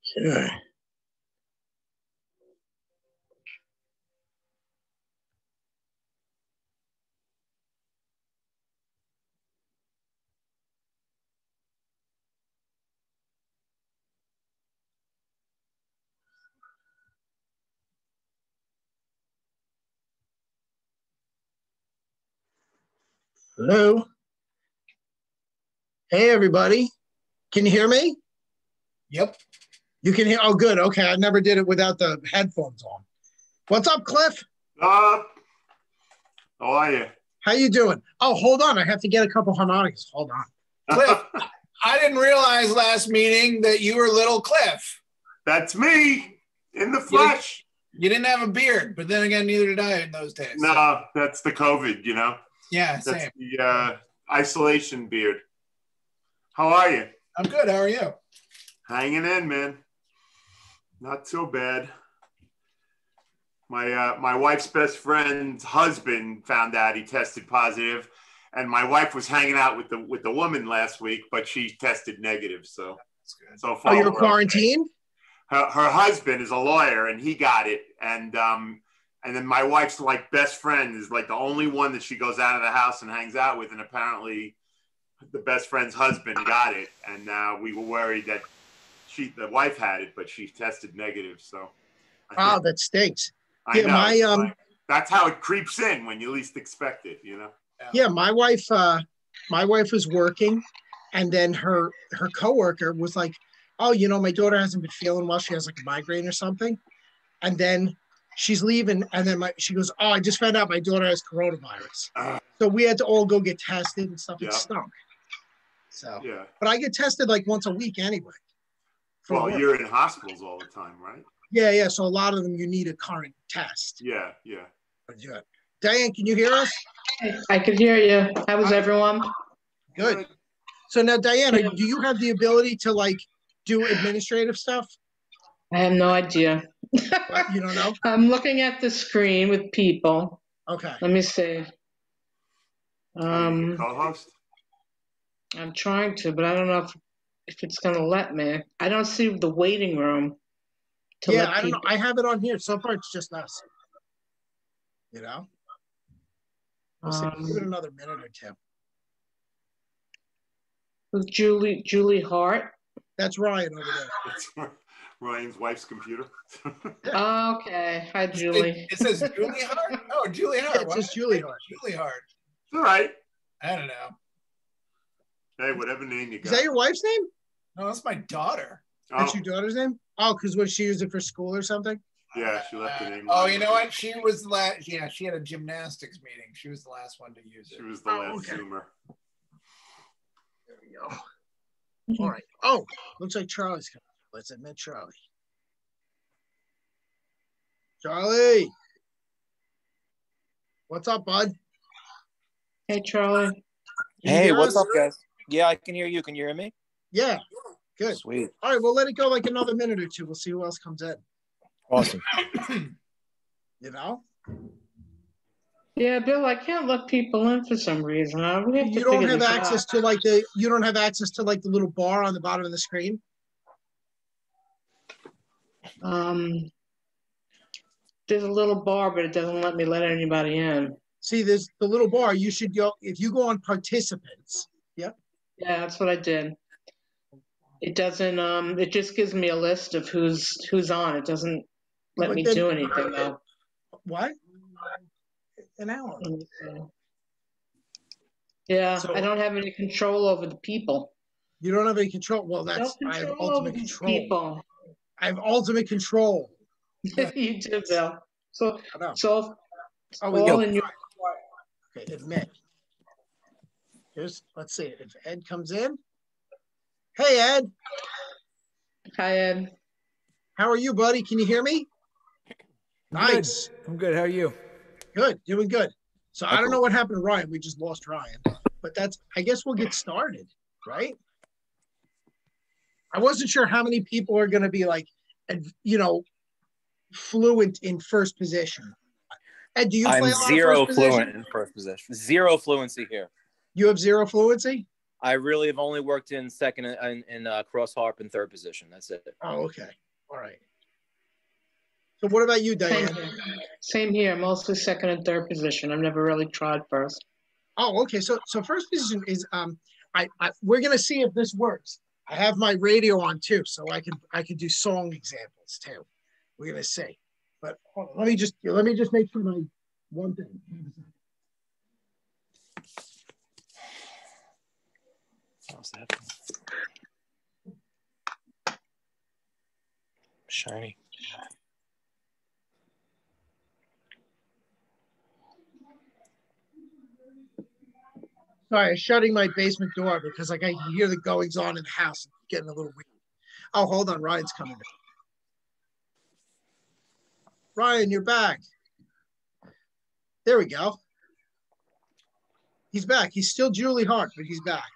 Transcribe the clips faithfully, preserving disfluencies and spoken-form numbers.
Okay. Hello. Hey, everybody. Can you hear me? Yep. You can hear. Oh, good. Okay. I never did it without the headphones on. What's up, Cliff? Uh, how are you? How you doing? Oh, hold on. I have to get a couple harmonicas. Hold on. Cliff, I didn't realize last meeting that you were little Cliff. That's me in the flesh. You, you didn't have a beard, but then again, neither did I in those days. No, so. That's the COVID, you know? Yeah, That's same. the uh, isolation beard. How are you? I'm good. How are you? Hanging in, man. Not so bad. My uh, my wife's best friend's husband found out he tested positive, and my wife was hanging out with the with the woman last week, but she tested negative. So, That's good. so far, Oh, you're quarantined? Her, her husband is a lawyer, and he got it, and um, and then my wife's like best friend is like the only one that she goes out of the house and hangs out with, and apparently, the best friend's husband got it, and uh, we were worried that she the wife had it, but she tested negative. So, I oh, that stinks. I yeah, know. My, um, like, that's how it creeps in when you least expect it, you know? Yeah, my wife, uh, my wife was working, and then her her coworker was like, oh, you know, my daughter hasn't been feeling well. She has like a migraine or something. And then she's leaving, and then my, she goes, oh, I just found out my daughter has coronavirus. Uh, so we had to all go get tested and stuff. It yeah. stunk. So, yeah. But I get tested like once a week anyway. Well, work. You're in hospitals all the time, right? Yeah, yeah. So a lot of them, you need a current test. Yeah, yeah. yeah. Diane, can you hear us? I could hear you. How was everyone? Good. So now, Diana, do you have the ability to like do administrative stuff? I have no idea. What? You don't know? I'm looking at the screen with people. Okay. Let me see. Um, co-host? I'm trying to, but I don't know if, if it's going to let me. I don't see the waiting room. To yeah, I don't know. I have it on here. So far, it's just us. You know? We'll see. Um, Give it another minute or two. With Julie, Julie Hart. That's Ryan over there. Ryan's wife's computer. Okay. Hi, Julie. It, it says Julie Hart? Oh, Julie Hart. Yeah, it says Julie Hart. Julie Hart. All right. I don't know. Hey, whatever name you got. Is that your wife's name? No, that's my daughter. That's oh. your daughter's name? Oh, because what, she used it for school or something? Yeah, she left the name. Uh, oh, you know what? She was the last. Yeah, she had a gymnastics meeting. She was the last one to use it. She was the oh, last okay. Zoomer. There we go. All right. Oh, looks like Charlie's coming. Let's admit Charlie. Charlie. What's up, bud? Hey, Charlie. Hey, what's us? up, guys? Yeah, I can hear you. Can you hear me? Yeah. Good. Sweet. All right, we'll let it go like another minute or two. We'll see who else comes in. Awesome. You know? Yeah, Bill, I can't let people in for some reason. I really have you to don't have this access out. to like the you don't have access to like the little bar on the bottom of the screen? Um there's a little bar, but it doesn't let me let anybody in. See, there's the little bar. You should go if you go on participants. Yep. Yeah, that's what I did. It doesn't um it just gives me a list of who's who's on. It doesn't let but me then, do anything though. What? An hour. Yeah, so, I don't have any control over the people. You don't have any control. Well, that's no I have ultimate control. People. I have ultimate control. You do, Bill. So, so oh, we all go. in your okay, admit. Here's let's see if Ed comes in. Hey, Ed. Hi, Ed. How are you, buddy? Can you hear me? I'm nice. Good. I'm good. How are you? Good. Doing good. So okay. I don't know what happened to Ryan. We just lost Ryan. But that's, I guess we'll get started, right? I wasn't sure how many people are going to be like, you know, fluent in first position. Ed, do you play I'm a lot zero of first fluent position? in first position. Zero fluency here. You have zero fluency? I really have only worked in second and in, in uh, cross harp and third position. That's it. Oh, okay. All right. So what about you, Diane? Same here. Same here, mostly second and third position. I've never really tried first. Oh, okay. So so first position is um I, I we're gonna see if this works. I have my radio on too, so I can I can do song examples too. We're gonna see. But hold on, let me just let me just make sure my one thing. How's that? Shiny. Sorry, I'm shutting my basement door because like I can hear the goings on in the house. It's getting a little weird. Oh, hold on, Ryan's coming back. Ryan, you're back. There we go. He's back. He's still Julie Hart, but he's back.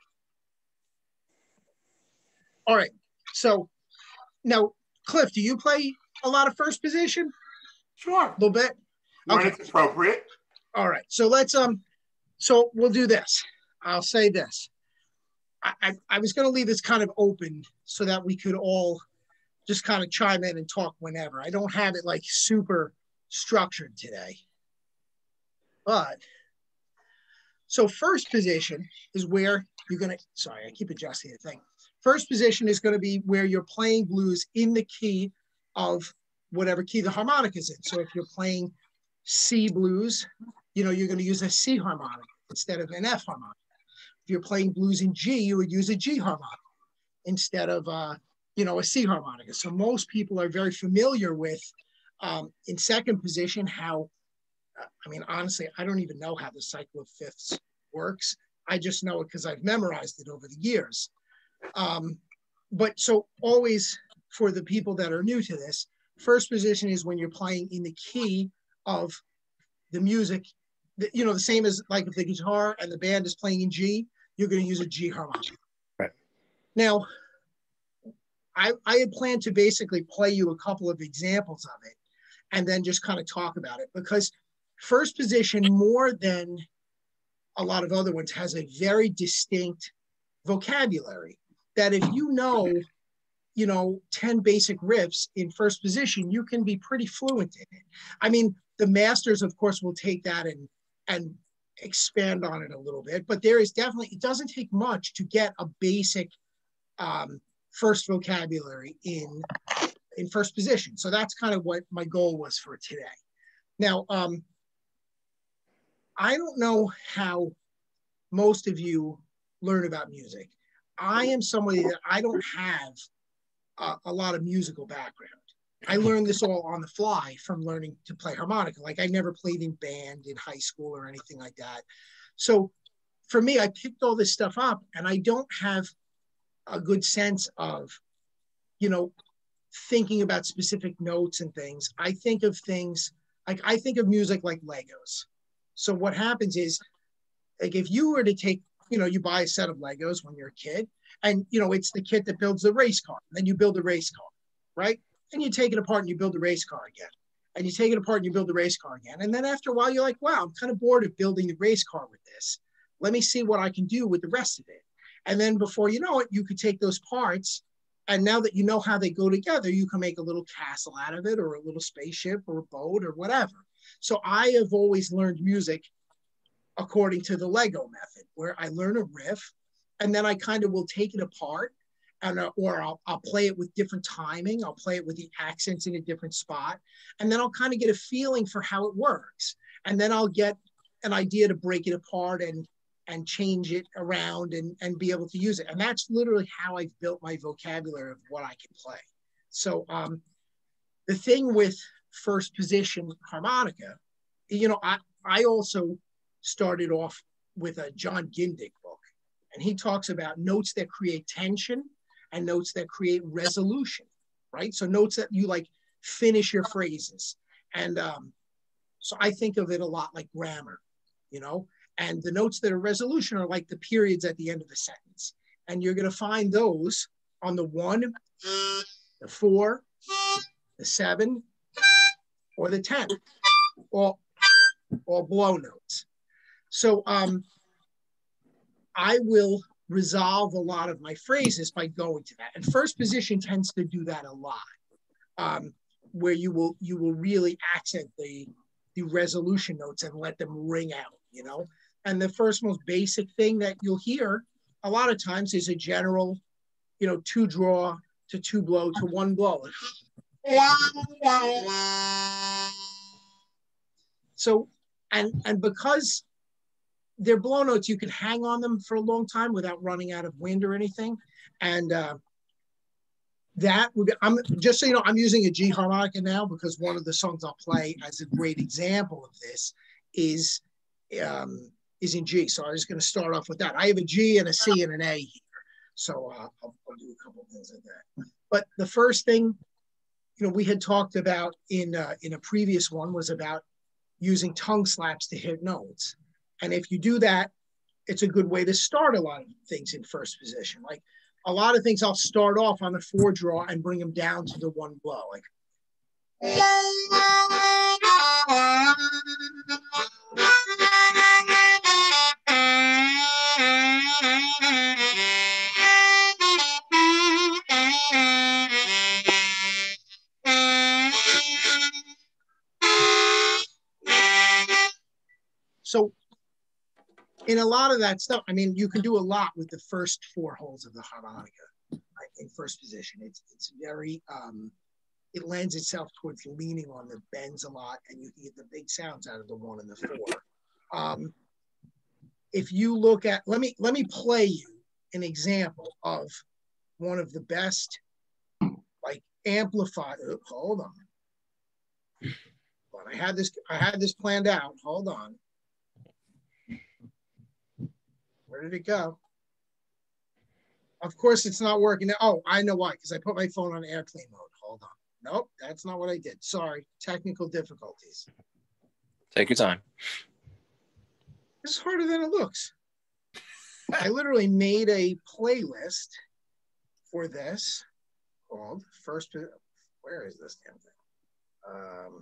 All right. So now, Cliff, do you play a lot of first position? Sure. A little bit? When Okay. it's appropriate. All right. So let's um so we'll do this. I'll say this. I, I, I was going to leave this kind of open so that we could all just kind of chime in and talk whenever. I don't have it like super structured today. But so first position is where you're going to, sorry, I keep adjusting the thing. First position is going to be where you're playing blues in the key of whatever key the harmonica is in. So if you're playing C blues, you know, you're going to use a C harmonica instead of an F harmonica. If you're playing blues in G, you would use a G harmonica instead of, uh, you know, a C harmonica. So most people are very familiar with, um, in second position, how, uh, I mean, honestly, I don't even know how the cycle of fifths works. I just know it because I've memorized it over the years. Um, but so always for the people that are new to this, first position is when you're playing in the key of the music, you know, the same as like if the guitar and the band is playing in G, you're going to use a G harmonica. Right. Now, I, I had planned to basically play you a couple of examples of it and then just kind of talk about it because first position, more than a lot of other ones, has a very distinct vocabulary that if you know, you know, ten basic riffs in first position, you can be pretty fluent in it. I mean, the masters, of course, will take that and and expand on it a little bit, but there is definitely, it doesn't take much to get a basic um, first vocabulary in, in first position. So that's kind of what my goal was for today. Now, um, I don't know how most of you learn about music. I am somebody that I don't have a, a lot of musical background. I learned this all on the fly from learning to play harmonica. Like I never played in band in high school or anything like that. So for me, I picked all this stuff up and I don't have a good sense of, you know, thinking about specific notes and things. I think of things, like I think of music like Legos. So what happens is, like if you were to take, you know, you buy a set of Legos when you're a kid and, you know, it's the kit that builds the race car. Then you build a race car, right? And you take it apart and you build the race car again. And you take it apart and you build the race car again. And then after a while, you're like, wow, I'm kind of bored of building the race car with this. Let me see what I can do with the rest of it. And then before you know it, you could take those parts. And now that you know how they go together, you can make a little castle out of it or a little spaceship or a boat or whatever. So I have always learned music according to the Lego method, where I learn a riff and then I kind of will take it apart. And, uh, or I'll, I'll play it with different timing. I'll play it with the accents in a different spot. And then I'll kind of get a feeling for how it works. And then I'll get an idea to break it apart and, and change it around and, and be able to use it. And that's literally how I've built my vocabulary of what I can play. So um, the thing with first position harmonica, you know, I, I also started off with a John Gindick book. And he talks about notes that create tension and notes that create resolution, right? So notes that you like finish your phrases. And um, so I think of it a lot like grammar, you know? And the notes that are resolution are like the periods at the end of the sentence. And you're gonna find those on the one, the four, the seven, or the ten, or, or blow notes. So um, I will resolve a lot of my phrases by going to that. And first position tends to do that a lot, um, where you will you will really accent the the resolution notes and let them ring out, you know. And the first most basic thing that you'll hear a lot of times is a general, you know, two draw to two blow to one blow. So, and and because they're blow notes, you can hang on them for a long time without running out of wind or anything. And uh, that would be, I'm just so you know, I'm using a G harmonica now because one of the songs I'll play as a great example of this is um, is in G. So I'm just going to start off with that. I have a G and a C and an A here. So uh, I'll, I'll do a couple of things like that. But the first thing, you know, we had talked about in uh, in a previous one was about using tongue slaps to hit notes. And if you do that, it's a good way to start a lot of things in first position. Like a lot of things I'll start off on the four draw and bring them down to the one blow. Like so in a lot of that stuff, I mean, you can do a lot with the first four holes of the harmonica in first position. It's it's very, um, it lends itself towards leaning on the bends a lot, and you can get the big sounds out of the one and the four. Um, if you look at, let me let me play you an example of one of the best, like amplified. Oh, hold on, but I had this I had this planned out. Hold on. Where did it go? Of course, it's not working. Oh, I know why, because I put my phone on airplane mode. Hold on. Nope, that's not what I did. Sorry, technical difficulties. Take your time. This is harder than it looks. I literally made a playlist for this called First. Where is this damn thing?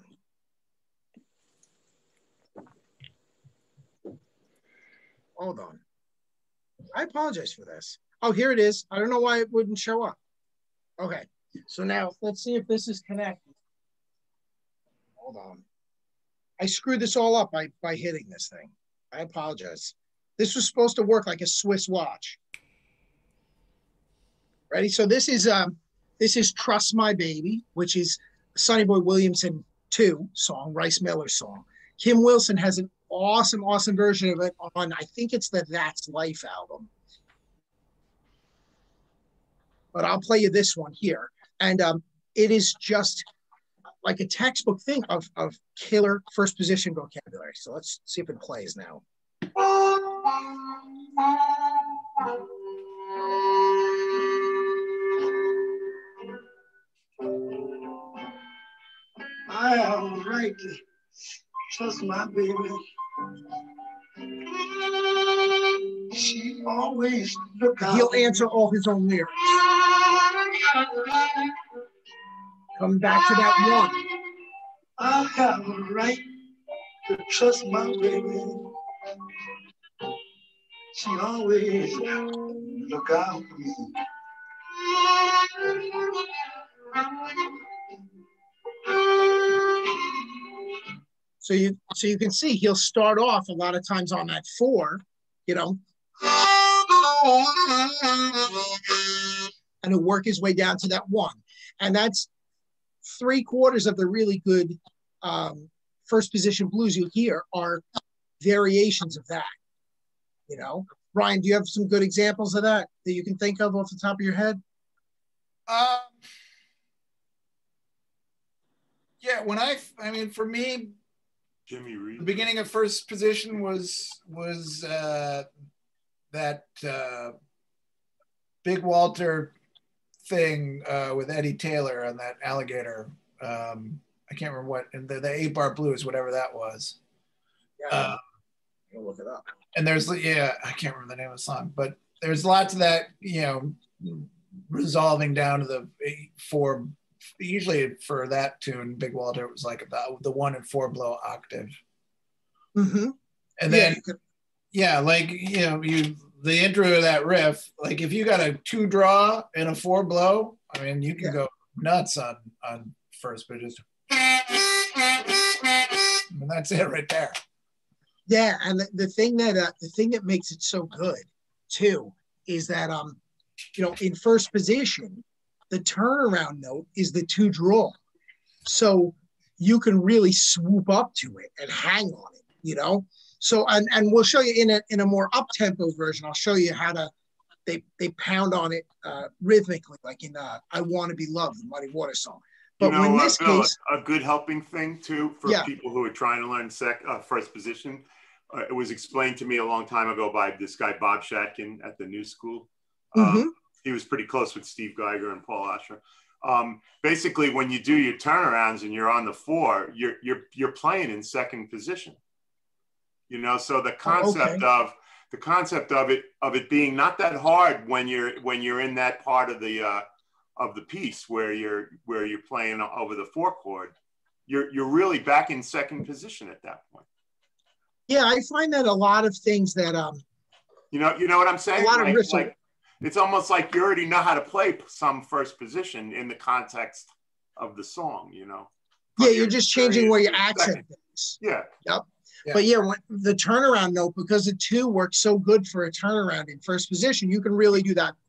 Um, hold on. I apologize for this. Oh, here it is. I don't know why it wouldn't show up. Okay, so now let's see if this is connected. Hold on. I screwed this all up by, by hitting this thing. I apologize. This was supposed to work like a Swiss watch. Ready? So this is um, this is Trust My Baby, which is Sonny Boy Williamson two song, Rice Miller song. Kim Wilson has an awesome, awesome version of it on, I think it's the That's Life album. But I'll play you this one here. And um, it is just like a textbook thing of, of killer first position vocabulary. So let's see if it plays now. I am right to trust my baby. She always look out. He'll answer all his own lyrics. Come back to that one. I have a right to trust my baby. She always look out for me. So you so you can see he'll start off a lot of times on that four, you know, and he'll work his way down to that one. And that's three quarters of the really good um, first position blues you hear are variations of that, you know. Brian, do you have some good examples of that that you can think of off the top of your head? Um, yeah, when I, I mean, for me, Jimmy Reed. the beginning of first position was was uh, that uh, Big Walter thing uh, with Eddie Taylor on that Alligator. Um, I can't remember what, and the, the eight bar blues, whatever that was. Yeah, Uh, I'll look it up. and there's, yeah, I can't remember the name of the song, but there's lots of that, you know, resolving down to the eight, four. Usually for that tune, Big Walter, it was like about the one and four blow octave. Mm-hmm. And then, yeah, could... yeah, like, you know, you the intro to that riff, like if you got a two draw and a four blow, I mean, you can Yeah. go nuts on on first, but just and that's it right there. Yeah, and the, the thing that uh, the thing that makes it so good too is that um, you know, in first position, the turnaround note is the two draw, so you can really swoop up to it and hang on it, you know. So and and we'll show you in a in a more up tempo version. I'll show you how to they they pound on it uh, rhythmically, like in uh, "I Want to Be Loved," the Muddy Water song. But you know, in uh, this Bill, case, a good helping thing too for yeah. people who are trying to learn sec, uh, first position. Uh, it was explained to me a long time ago by this guy Bob Shatkin at the New School. Um, Mm-hmm. He was pretty close with Steve Geiger and Paul Asher. Um, basically, when you do your turnarounds and you're on the four, you're you're you're playing in second position. You know, so the concept Oh, okay. of the concept of it of it being not that hard when you're when you're in that part of the uh, of the piece where you're where you're playing over the four chord, you're you're really back in second position at that point. Yeah, I find that a lot of things that um, you know, you know what I'm saying? A lot like, of riffs. Like, it's almost like you already know how to play some first position in the context of the song. You know. Yeah, you're just changing where you accent things. Yeah. Yep. Yeah. But yeah, when, the turnaround note, because the two works so good for a turnaround in first position, you can really do that.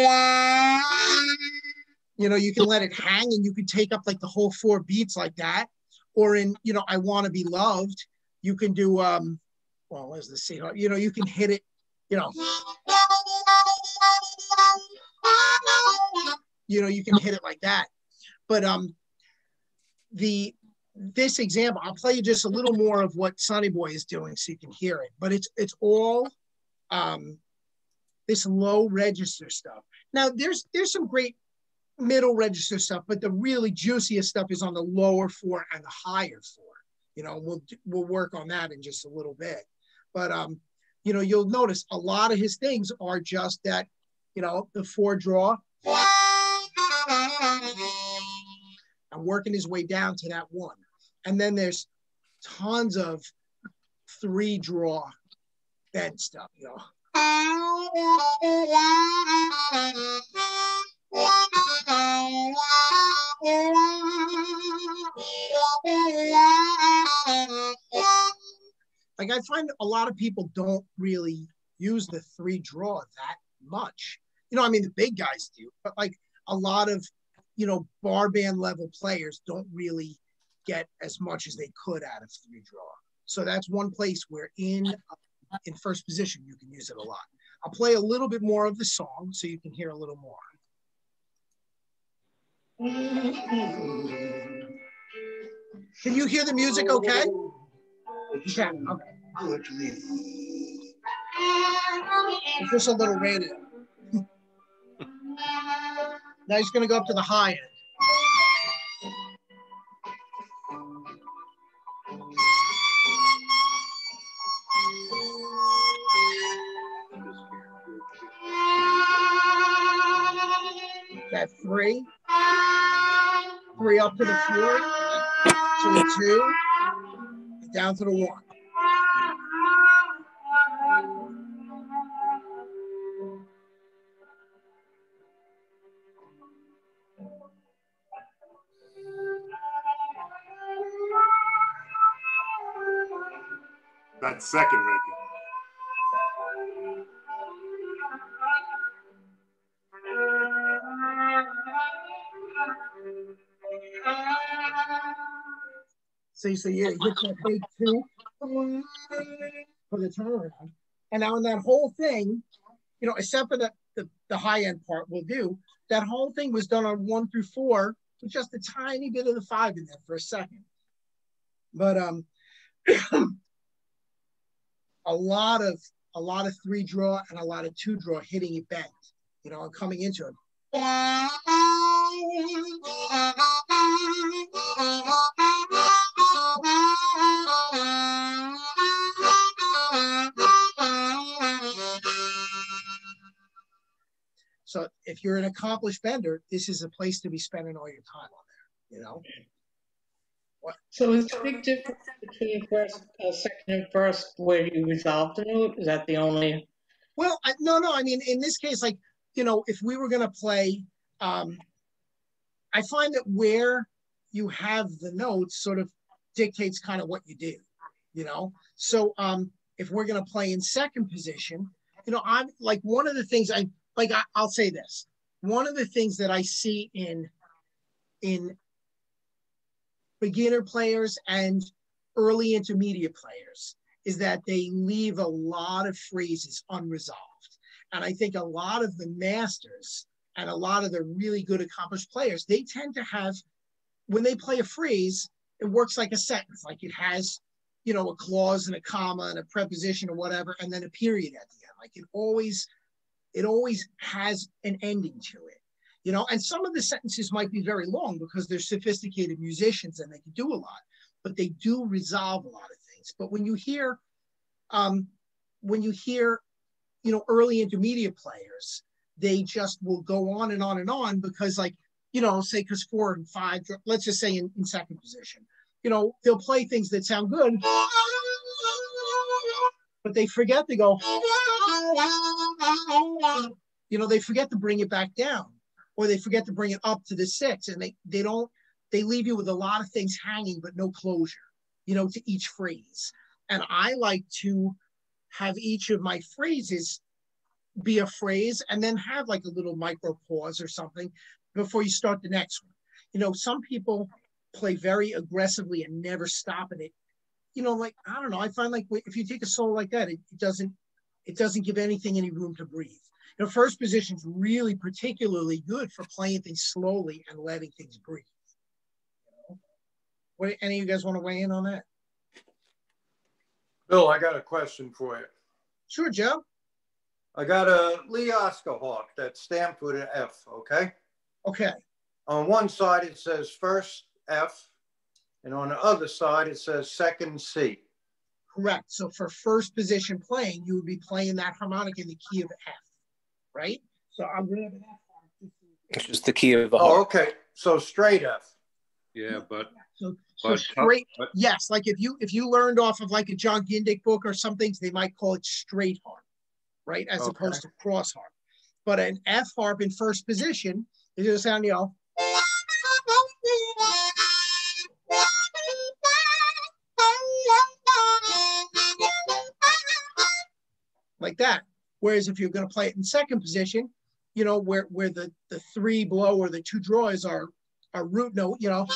You know, you can let it hang and you can take up like the whole four beats like that. Or in, you know, "I Want to Be Loved," you can do, um, well, where's the C? You know, you can hit it, you know. You know, you can hit it like that. But um, the this example, I'll play you just a little more of what Sonny Boy is doing so you can hear it. But it's it's all um, this low register stuff. Now, there's there's some great middle register stuff, but the really juiciest stuff is on the lower four and the higher four. You know, we'll we'll work on that in just a little bit. But um, you know, you'll notice a lot of his things are just that, you know, the four draw. And working his way down to that one. And then there's tons of three draw bend stuff, you know. Like, I find a lot of people don't really use the three draw that much. You know, I mean, the big guys do, but like a lot of, you know, bar band level players don't really get as much as they could out of three draw. So that's one place where in uh, in first position you can use it a lot. I'll play a little bit more of the song so you can hear a little more. Can you hear the music okay? You can, okay. It's just a little radio. Now he's going to go up to the high end. That three, three up to the four, to the two, down to the one. That second record. See, so yeah, you hit that big two for the turnaround. And now in that whole thing, you know, except for the, the, the high end part we'll do, that whole thing was done on one through four with just a tiny bit of the five in there for a second. But um, a lot of a lot of three draw and a lot of two draw hitting it bent, you know, and coming into it. So if you're an accomplished bender, this is a place to be spending all your time on there, you know? What? So is the big difference between first, uh, second and first where you resolve the note? Is that the only Well, I, no, no. I mean, in this case, like, you know, if we were going to play, um, I find that where you have the notes sort of dictates kind of what you do, you know? So um, if we're going to play in second position, you know, I'm like one of the things I, like, I, I'll say this. One of the things that I see in, in beginner players and early intermediate players is that they leave a lot of phrases unresolved. And I think a lot of the masters and a lot of the really good accomplished players, they tend to have, when they play a phrase, it works like a sentence, like it has, you know, a clause and a comma and a preposition or whatever, and then a period at the end. Like it always, it always has an ending to it, you know, and some of the sentences might be very long because they're sophisticated musicians and they can do a lot, but they do resolve a lot of things. But when you hear, um, when you hear, you know, early intermediate players, they just will go on and on and on because, like, you know, say because four and five, let's just say in, in second position, you know, they'll play things that sound good, but they forget to go, you know, they forget to bring it back down, or they forget to bring it up to the six, and they they don't, they leave you with a lot of things hanging but no closure, you know, to each phrase. And I like to have each of my phrases be a phrase and then have like a little micro pause or something before you start the next one. You know, some people play very aggressively and never stop in it. You know, like, I don't know, I find like if you take a solo like that, it, it doesn't, it doesn't give anything any room to breathe. You know, first position is really particularly good for playing things slowly and letting things breathe. You know? What, any of you guys want to weigh in on that? Bill, I got a question for you. Sure, Joe. I got a Lee Oscar Hawk that's stamped with an F, okay? Okay. On one side, it says first F, and on the other side, it says second C. Correct. So for first position playing, you would be playing that harmonica in the key of F, right? So I'm going to have an F. It's just the key of the Oh, harp. okay. So straight F. Yeah, but So, so but, straight, but, yes. Like if you if you learned off of like a John Gindick book or some things, they might call it straight harp, right? As Okay. opposed to cross harp. But an F harp in first position is going to sound, you know, like that. Whereas if you're going to play it in second position, you know, where where the the three below or the two drawers are are root note, you know.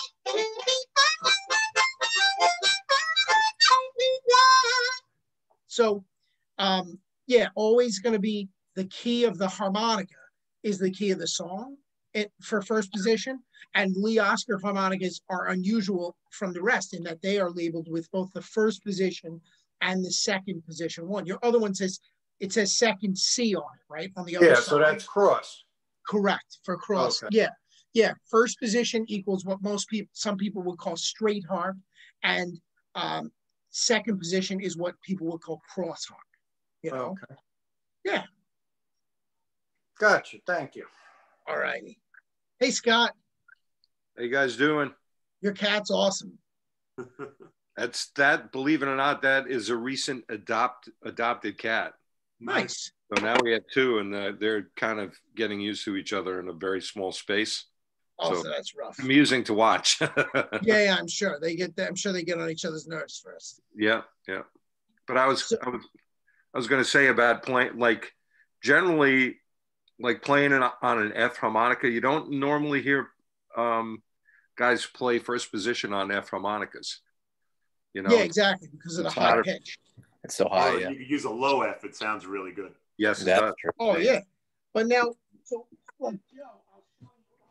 So, um, yeah, always going to be the key of the harmonica is the key of the song it, for first position. And Lee Oscar harmonicas are unusual from the rest in that they are labeled with both the first position and the second position one. Your other one says, it says second C on it, right? On the other Yeah, side. so that's cross. Correct, for cross. Okay. Yeah, yeah. First position equals what most people, some people would call straight harp, and um, second position is what people would call cross harp. You know? Okay. Yeah. Gotcha. Thank you. All righty. Hey, Scott, how you guys doing? your cat's awesome. That's that. Believe it or not, that is a recent adopt adopted cat. Nice. So now we have two, and uh, they're kind of getting used to each other in a very small space. Also, So that's rough. amusing to watch. Yeah, yeah, I'm sure they get. I'm sure they get on each other's nerves first. Yeah, yeah. But I was, So, I was, I was going to say about playing, like generally, like playing an, on an F harmonica. You don't normally hear um, guys play first position on F harmonicas. You know. Yeah, exactly, because of the It's high hotter. pitch. It's so Or high, yeah. you could use a low F. It sounds really good. Yes, it That's does. true. Oh yeah, but now, so like Joe,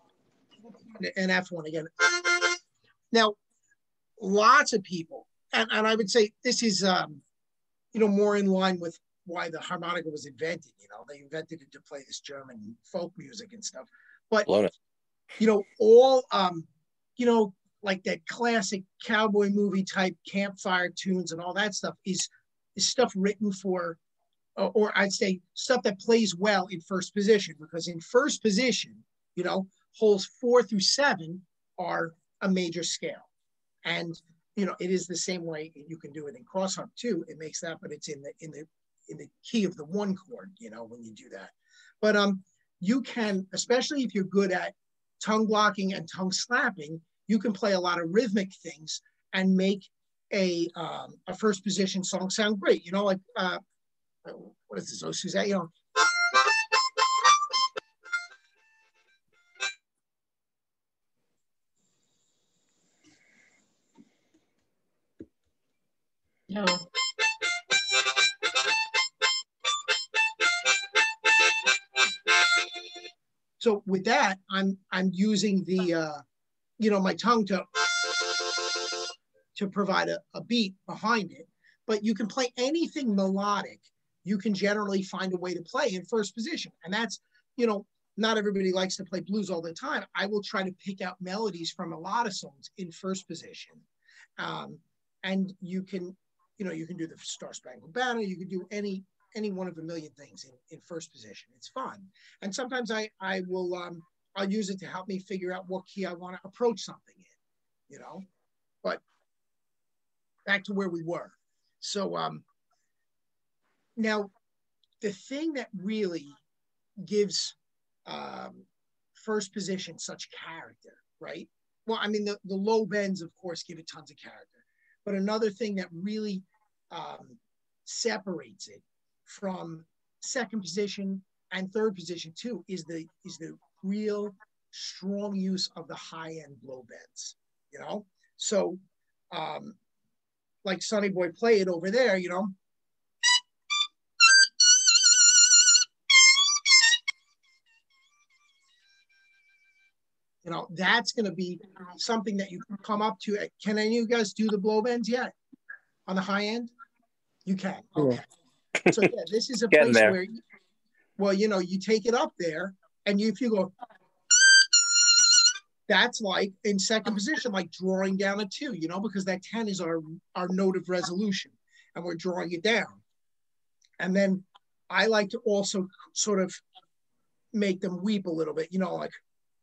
an F one again. Now, lots of people, and, and I would say this is, um, you know, more in line with why the harmonica was invented. You know, they invented it to play this German folk music and stuff. But Blown it. you know, all, um, you know, like that classic cowboy movie type campfire tunes and all that stuff is is stuff written for. Or I'd say stuff that plays well in first position, because in first position, you know, holes four through seven are a major scale. And, you know, it is the same way you can do it in cross harp too. It makes that, but it's in the, in the, in the key of the one chord, you know, when you do that. But um, you can, especially if you're good at tongue blocking and tongue slapping, you can play a lot of rhythmic things and make a um, a first position song sound great. You know, like uh, what is this? Oh, Suzette, you know. No. So with that, I'm I'm using the uh, you know, my tongue to to provide a, a beat behind it. But you can play anything melodic. You can generally find a way to play in first position, and that's, you know, not everybody likes to play blues all the time. I will try to pick out melodies from a lot of songs in first position, um, and you can, you know, you can do the Star Spangled Banner. You can do any any one of a million things in, in first position. It's fun. And sometimes I, I will, um, I'll use it to help me figure out what key I want to approach something in, you know, but back to where we were. So um, now the thing that really gives um, first position such character, right? Well, I mean, the, the low bends, of course, give it tons of character, but another thing that really um, separates it from second position and third position too is the is the real strong use of the high end blow bends, you know. So um like Sonny Boy played over there, you know, you know, that's going to be something that you can come up to. Can any of you guys do the blow bends yet on the high end? You can. Okay. So yeah, this is a Getting place there. where, well, you know, you take it up there, and you, if you go, that's like in second position, like drawing down a two, you know, because that ten is our our note of resolution, and we're drawing it down. And then I like to also sort of make them weep a little bit, you know, like.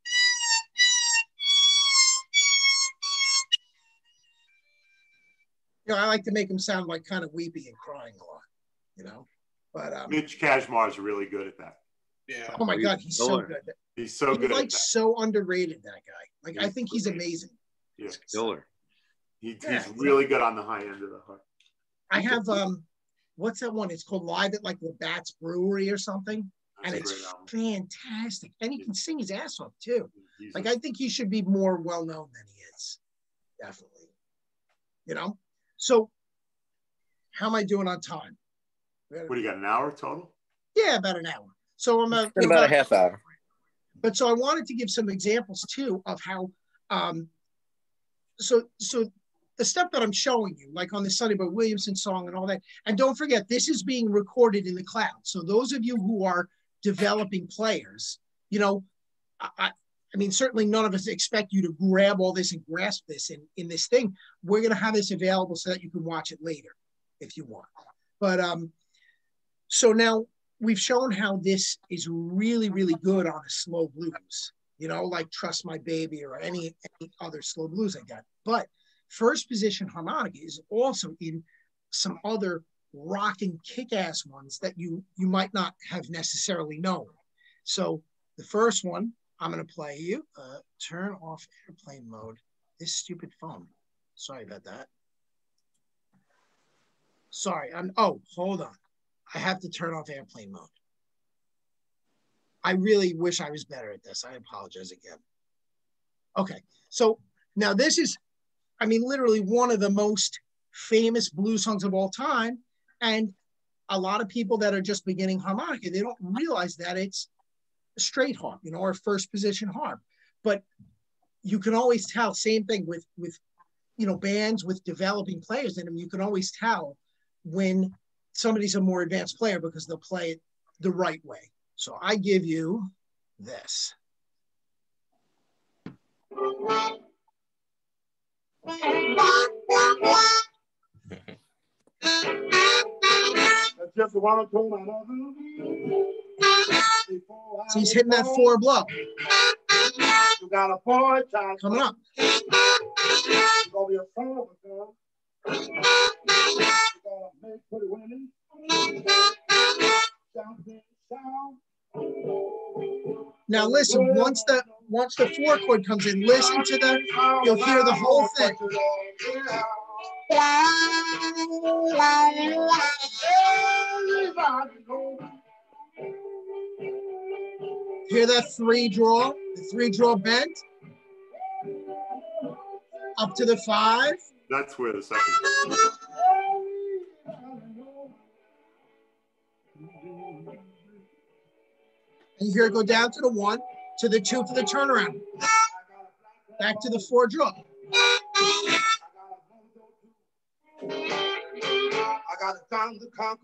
You know, I like to make them sound like kind of weepy and crying a lot, you know. But um, Mitch Kashmar is really good at that. Yeah. Oh my God, he's so good. He's so he's good. like at that. so underrated, that guy. Like he's I think he's amazing. Yeah. Killer. He, Yeah, he's really good on the high end of the heart. I have um, what's that one? It's called Live at like Labatt's Brewery or something, That's and a it's great album. fantastic. And he can sing his ass off too. He's Like a- I think he should be more well known than he is. Definitely. You know. So, how am I doing on time? what do you got? An hour total? Yeah, about an hour. So I'm a, In about a half hour. But so I wanted to give some examples too of how, um, so so the stuff that I'm showing you, like on the Sonny Boy Williamson song and all that. And don't forget, this is being recorded in the cloud. So those of you who are developing players, you know, I, I mean, certainly none of us expect you to grab all this and grasp this in, in this thing. We're going to have this available so that you can watch it later if you want. But um, so now we've shown how this is really, really good on a slow blues, you know, like Trust My Baby or any, any other slow blues I got. But first position harmonica is also in some other rocking kick-ass ones that you, you might not have necessarily known. So the first one I'm going to play you, uh, turn off airplane mode. This stupid phone. Sorry about that. Sorry. I'm, oh, hold on. I have to turn off airplane mode. I really wish I was better at this. I apologize again. Okay. So now this is, I mean, literally one of the most famous blues songs of all time. And a lot of people that are just beginning harmonica, they don't realize that it's a straight harp, you know, or first position harp. But you can always tell, same thing with, with, you know, bands with developing players in them, you can always tell when somebody's a more advanced player because they'll play it the right way. So I give you this. Just one So he's hitting that four blow. You got a boy child coming up. You're gonna be a son of a girl. You're gonna make pretty women. Now listen, once the once the four chord comes in, listen to the, you'll hear the whole thing. Hear that three draw, the three draw bent up to the five. That's where the second. And you hear it go down to the one, to the two for the turnaround. Back to the four draw. I got a time to conquer.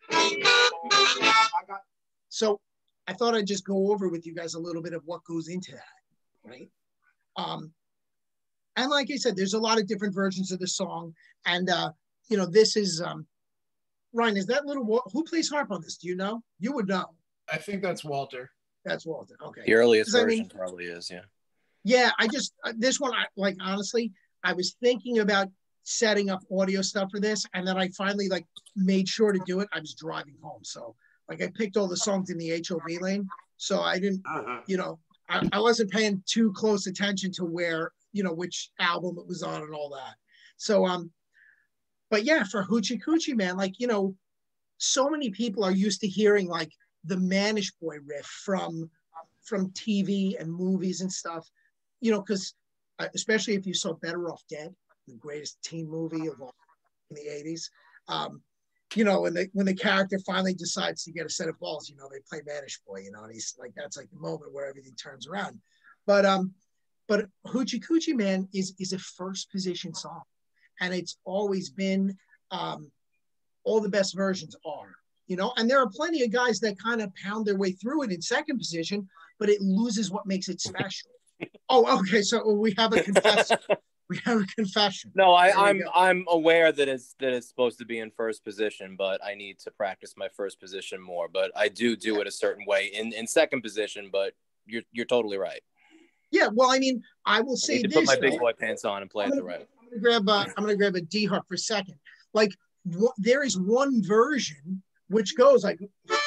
So I thought I'd just go over with you guys a little bit of what goes into that, right? Um, and like I said, there's a lot of different versions of the song. And, uh, you know, this is, um, Ryan, is that little, who plays harp on this? Do you know? You would know. I think that's Walter. That's Walter. Okay. The earliest version I mean, probably is, yeah. Yeah, I just, uh, this one, I, like, honestly, I was thinking about setting up audio stuff for this. And then I finally, like, made sure to do it. I was driving home. So, like, I picked all the songs in the H O V lane. So I didn't, Uh-huh. you know, I, I wasn't paying too close attention to where, you know, which album it was on and all that. So, um, but yeah, for Hoochie Coochie Man, like, you know, so many people are used to hearing like the Manish Boy riff from, from T V and movies and stuff, you know, because uh, especially if you saw Better Off Dead, the greatest teen movie of all in the eighties, um, you know, when the when the character finally decides to get a set of balls, you know, they play Manish Boy, you know, and he's like, that's like the moment where everything turns around. But um, but Hoochie Coochie Man is is a first position song, and it's always been um, all the best versions are, you know, and there are plenty of guys that kind of pound their way through it in second position, but it loses what makes it special. Oh, okay, so we have a confession. We have a confession. No, I, I'm I'm aware that it's that it's supposed to be in first position, but I need to practice my first position more. But I do do it a certain way in, in second position. But you're you're totally right. Yeah, well, I mean, I will say I need to this. put my big though. boy pants on and play I'm it gonna, the right. I'm gonna grab a, I'm gonna grab a D harp for a second. Like wh- there is one version which goes like.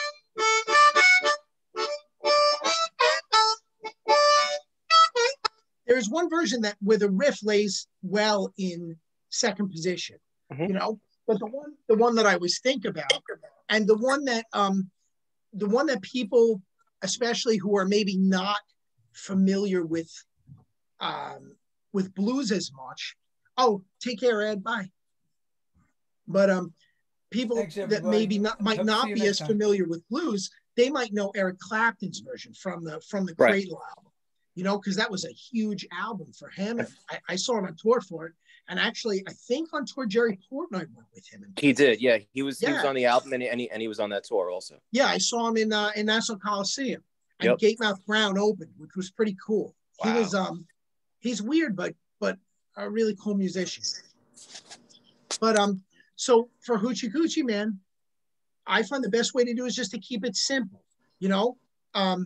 There's one version that where the riff lays well in second position, mm-hmm. you know. But the one, the one that I was thinking about, and the one that, um, the one that people, especially who are maybe not familiar with, um, with blues as much. Oh, take care, Ed. Bye. But um, people Thanks, that maybe not might Hope not be as time. familiar with blues, they might know Eric Clapton's version from the from the right. Cradle album. You know, because that was a huge album for him. And I, I saw him on tour for it. And actually, I think on tour, Jerry Portnoy went with him. And he did, yeah. He was yeah. he was on the album, and he, and he and he was on that tour also. Yeah, I saw him in uh, in Nassau Coliseum. And yep. Gatemouth Brown opened, which was pretty cool. Wow. He was um, he's weird, but but a really cool musician. But um, so for Hoochie Coochie Man, I find the best way to do is just to keep it simple. You know, um.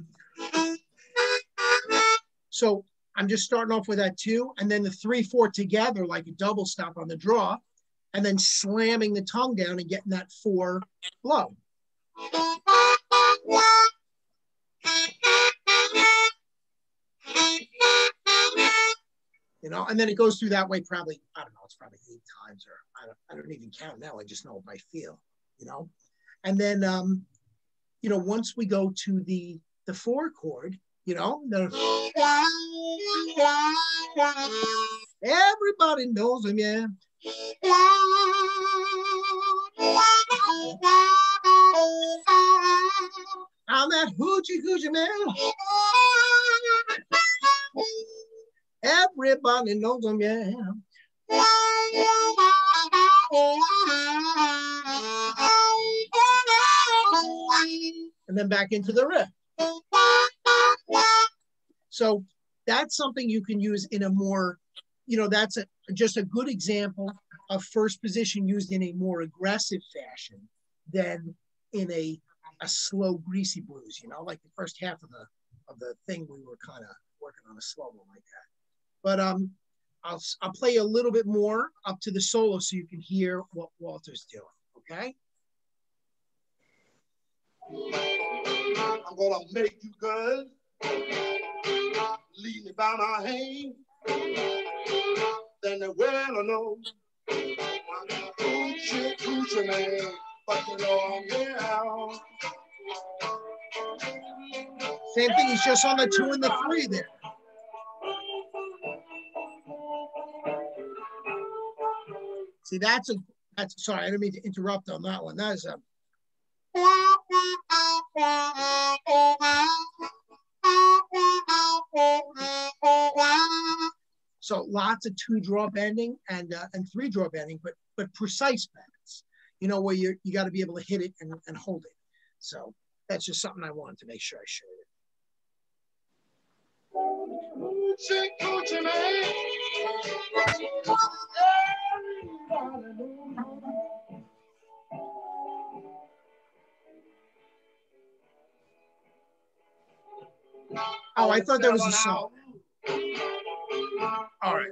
So I'm just starting off with that two, and then the three, four together like a double stop on the draw, and then slamming the tongue down and getting that four blow. You know, and then it goes through that way probably, I don't know, it's probably eight times, or I don't, I don't even count now. I just know if I feel, you know. And then, um, you know, once we go to the, the four chord, you know, the, everybody knows him, yeah. I'm that Hoochie Coochie Man. Everybody knows him, yeah. And then back into the riff. So that's something you can use in a more, you know, that's a, just a good example of first position used in a more aggressive fashion than in a, a slow, greasy blues, you know, like the first half of the of the thing we were kind of working on a slow one like that. But um, I'll, I'll play a little bit more up to the solo so you can hear what Walter's doing, okay? I'm gonna make you good. Lead me by my hand. Then the well I know. Coochie, coochie man. But you know I'm here. Same thing, he's just on the two and the three there. See, that's a, that's, sorry, I didn't mean to interrupt on that one. That is a. So lots of two draw bending and uh, and three draw bending, but but precise bends, you know, where you you got to be able to hit it and, and hold it. So that's just something I wanted to make sure I showed it. Oh, I thought that was a song. All right.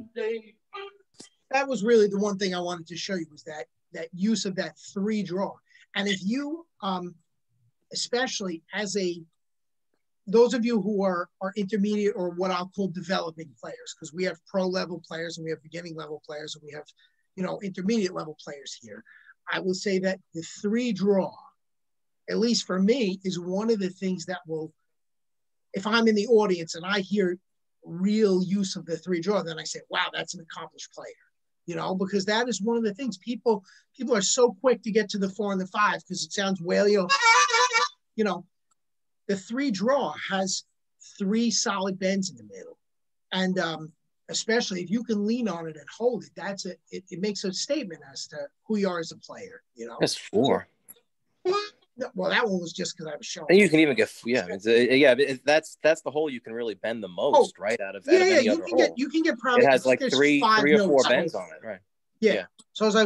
That was really the one thing I wanted to show you was that that use of that three draw. And if you, um, especially as a, those of you who are, are intermediate or what I'll call developing players, because we have pro level players and we have beginning level players and we have, you know, intermediate level players here. I will say that the three draw, at least for me, is one of the things that will, if I'm in the audience and I hear real use of the three draw, then I say, wow, that's an accomplished player, you know, because that is one of the things people, people are so quick to get to the four and the five because it sounds well, you know, you know, the three draw has three solid bends in the middle. And um, especially if you can lean on it and hold it, that's a, it, it makes a statement as to who you are as a player, you know. That's four. Well, that one was just because I was showing. And you can even get, yeah, it's a, yeah. It, that's that's the hole you can really bend the most, oh, right? Out of, yeah, out of yeah, any you other can hole. get, you can get probably. It has like three, three or four bends on it, right? Yeah. yeah. So I was like.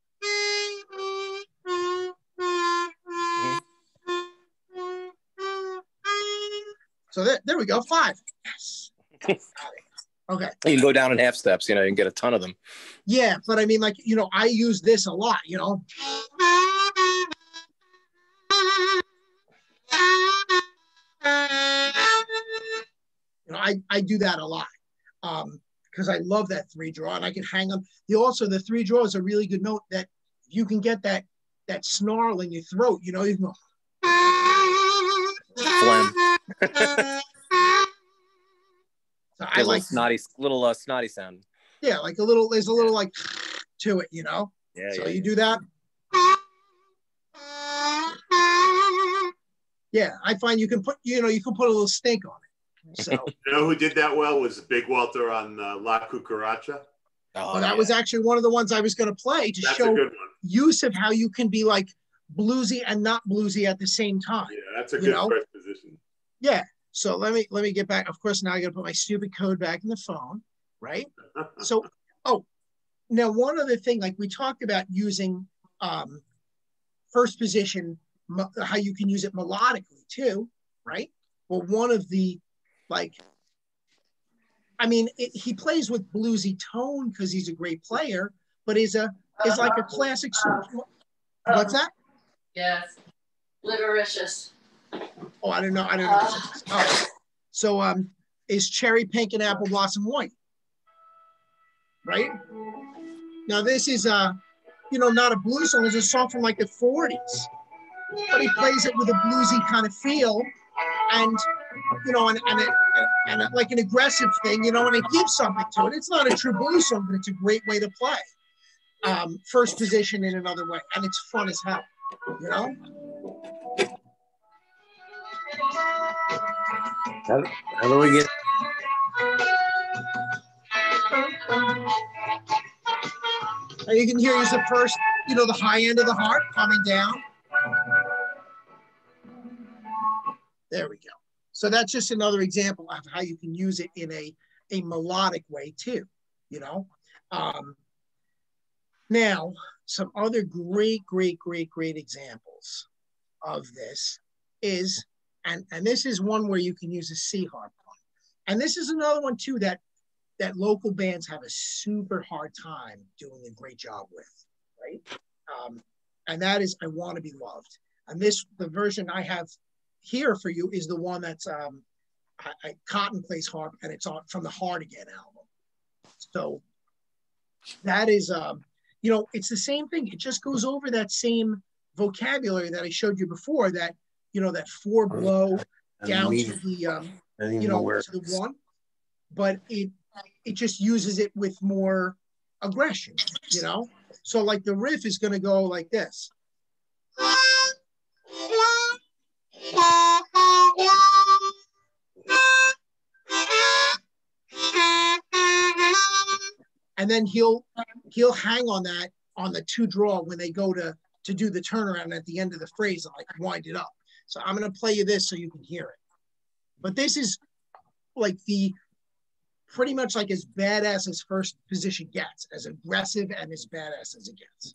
Mm-hmm. So there, there we go, five. Yes. Okay. You can go down in half steps, you know, you can get a ton of them. Yeah, but I mean, like, you know, I use this a lot, you know. You know, I, I do that a lot um, because I love that three draw and I can hang them. The, also, the three draw is a really good note that you can get that that snarl in your throat, you know, you can go. Phlegm. So I like snotty, little uh, snotty sound. Yeah, like a little, there's a little like to it, you know? Yeah. So yeah, you yeah. do that. Yeah, I find you can put, you know, you can put a little stink on it. So you know who did that well was Big Walter on uh, La Cucaracha. Oh, well, that yeah. was actually one of the ones I was going to play to that's show a good one. Use of how you can be like bluesy and not bluesy at the same time. Yeah, that's a you good know? first position. Yeah. So let me let me get back. Of course, now I got to put my stupid code back in the phone, right? So, oh, now one other thing, like we talked about using um, first position, how you can use it melodically too, right? Well, one of the like. I mean, it, he plays with bluesy tone because he's a great player, but is a is like a classic. What's that? Yes, Livericious. Oh, I don't know. I don't know. Oh. So, um, is Cherry Pink and Apple Blossom White? Right. Now, this is uh, you know, not a blues song. It's a song from like the forties, but he plays it with a bluesy kind of feel, and you know, and and. It, and like an aggressive thing, you know, and it gives something to it. It's not a true blues song, but it's a great way to play. Um, first position in another way, and it's fun as hell, you know? How, how do we get... And you can hear is the first, you know, the high end of the heart coming down. There we go. So that's just another example of how you can use it in a, a melodic way too, you know? Um, now, some other great, great, great, great examples of this is, and, and this is one where you can use a C harp on. And this is another one too that, that local bands have a super hard time doing a great job with, right? Um, and that is I Want to Be Loved. And this, the version I have here for you is the one that's um, I, I, Cotton plays harp, and it's on from the Hard Again album. So that is, um, you know, it's the same thing. It just goes over that same vocabulary that I showed you before. That you know, that four blow down to the, um, you know, to the one, but it it just uses it with more aggression. You know, so like the riff is going to go like this. And then he'll he'll hang on that on the two draw when they go to to do the turnaround at the end of the phrase and like wind it up. So I'm gonna play you this so you can hear it. But this is like the pretty much like as badass as first position gets, as aggressive and as badass as it gets.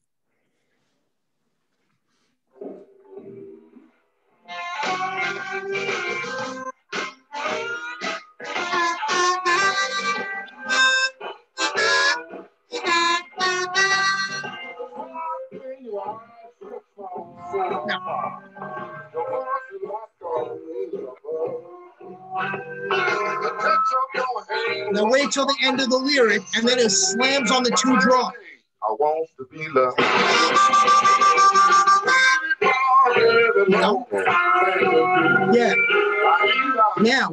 Now wait till the end of the lyric, and then it slams on the two draw. I want to be loved. No. Yeah. Now,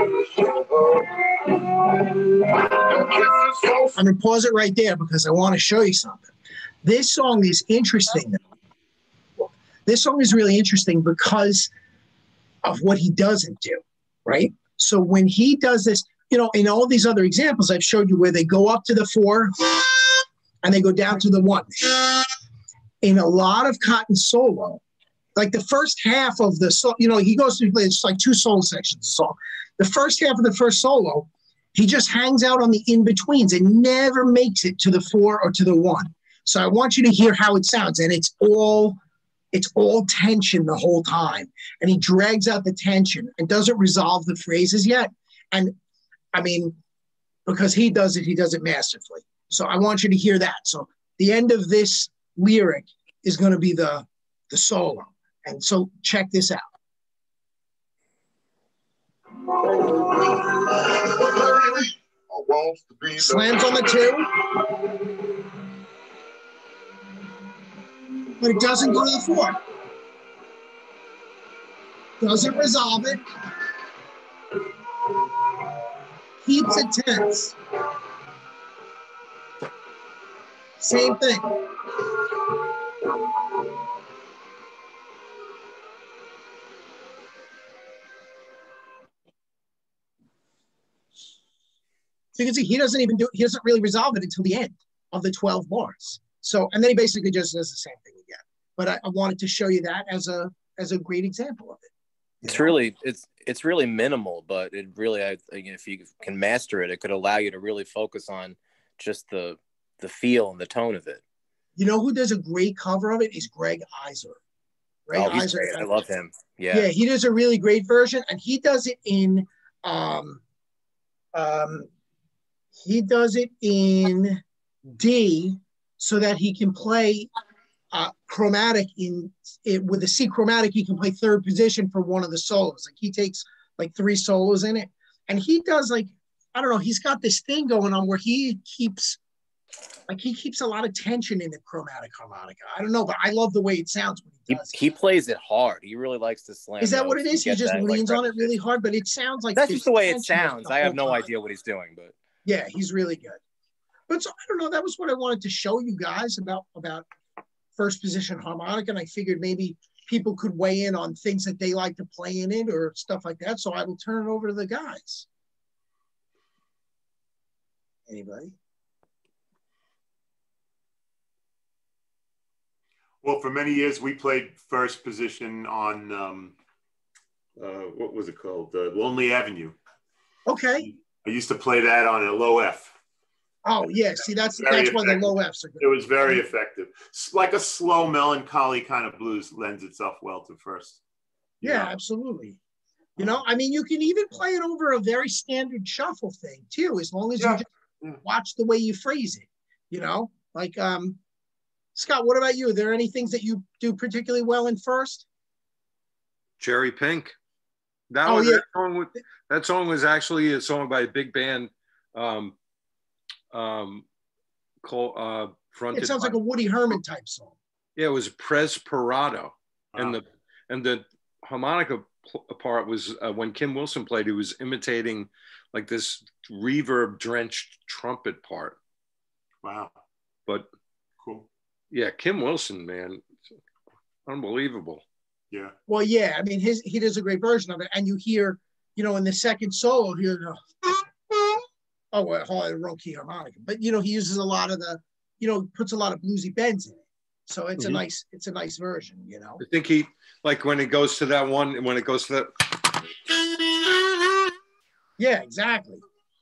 I'm going to pause it right there because I want to show you something. This song is interesting. This song is really interesting because of what he doesn't do, right? So when he does this, you know, in all these other examples I've showed you where they go up to the four and they go down to the one. In a lot of Cotton solo, like the first half of the song, you know, he goes through, it's like two solo sections of song. The first half of the first solo, he just hangs out on the in-betweens and never makes it to the four or to the one. So I want you to hear how it sounds. And it's all, it's all tension the whole time. And he drags out the tension and doesn't resolve the phrases yet. And I mean, because he does it, he does it masterfully. So I want you to hear that. So the end of this lyric is going to be the, the solo. And so check this out. Slams on the two. But it doesn't go to the four. Doesn't resolve it. Keeps it tense. Same thing. So you can see he doesn't even do, he doesn't really resolve it until the end of the twelve bars. So, and then he basically just does the same thing again. But I, I wanted to show you that as a, as a great example of it. It's really, it's, it's really minimal, but it really, I, if you can master it, it could allow you to really focus on just the, the feel and the tone of it. You know who does a great cover of it is Greg Iser. Greg oh, he's Iser, great. I love him. Yeah. Yeah, he does a really great version, and he does it in, um, um, he does it in D so that he can play uh, chromatic in it with a C chromatic. He can play third position for one of the solos. Like he takes like three solos in it, and he does like, I don't know, he's got this thing going on where he keeps like he keeps a lot of tension in the chromatic harmonica. I don't know, but I love the way it sounds when he does. He, he plays it hard. He really likes to slam. Is that what it is? He just that, leans like, on it really hard, but it sounds like that's just the way it tension sounds. the I have whole no time. idea what he's doing, but yeah, he's really good. But so I don't know. That was what I wanted to show you guys about about first position harmonica, and I figured maybe people could weigh in on things that they like to play in it or stuff like that. So I will turn it over to the guys. Anybody? Well, for many years we played first position on um, uh, what was it called? The uh, Lonely Avenue. Okay. I used to play that on a low F. Oh yeah, see that's Very that's why the effective. low Fs are good. It was very effective. It's like a slow, melancholy kind of blues lends itself well to first. Yeah, know? Absolutely. You know, I mean, you can even play it over a very standard shuffle thing too, as long as Yeah. you just Yeah. watch the way you phrase it. You know, like um, Scott, what about you? Are there any things that you do particularly well in first? Cherry Pink. That Oh, one, yeah. that song, was, that song was actually a song by a big band, um, um, called uh, fronted. It sounds by, like a Woody Herman type song. Yeah, it was Presperado, Oh. and the and the harmonica part was uh, when Kim Wilson played. He was imitating like this reverb drenched trumpet part. Wow. But cool. Yeah, Kim Wilson, man, unbelievable. Yeah. Well, yeah, I mean, his he does a great version of it, and you hear, you know, in the second solo, you go, oh, well, a low key harmonica, but you know, he uses a lot of the, you know, puts a lot of bluesy bends in it, so it's mm-hmm. a nice, it's a nice version, you know. I think he like when it goes to that one, when it goes to that. Yeah, exactly.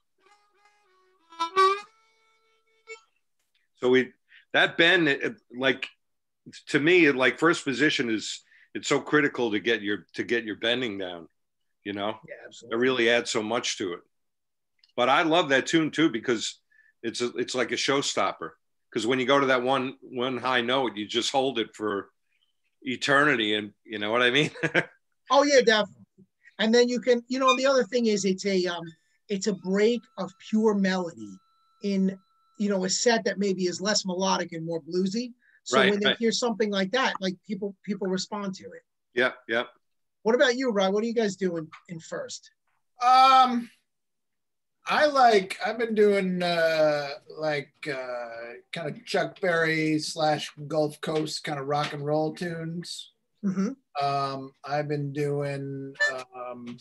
So we that bend, it, like to me, like first position is it's so critical to get your to get your bending down, you know. Yeah, absolutely. It really adds so much to it. But I love that tune too because it's a, it's like a showstopper. Because when you go to that one one high note, you just hold it for eternity, and you know what I mean. Oh yeah, definitely. And then you can, you know, the other thing is it's a um, it's a break of pure melody in, you know, a set that maybe is less melodic and more bluesy. So right, when they right. hear something like that, like people people respond to it. Yep, yep. What about you, Rod? What are you guys doing in first? Um, I like, I've been doing uh, like uh, kind of Chuck Berry slash Gulf Coast kind of rock and roll tunes. Mm-hmm. Um, I've been doing, um,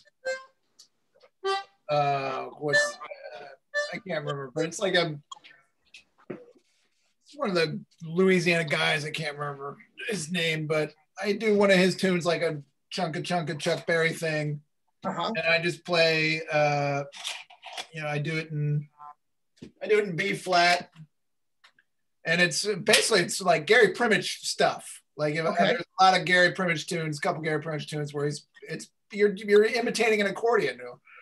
uh, what's, uh, I can't remember, but it's like a, it's one of the Louisiana guys, I can't remember his name, but I do one of his tunes like a chunka chunka Chuck Berry thing. Uh-huh. And I just play, uh, you know, I do it in, I do it in B flat. And it's basically, it's like Gary Primich stuff. Like if, Okay. there's a lot of Gary Primich tunes, a couple Gary Primich tunes where he's, it's, you're, you're imitating an accordion.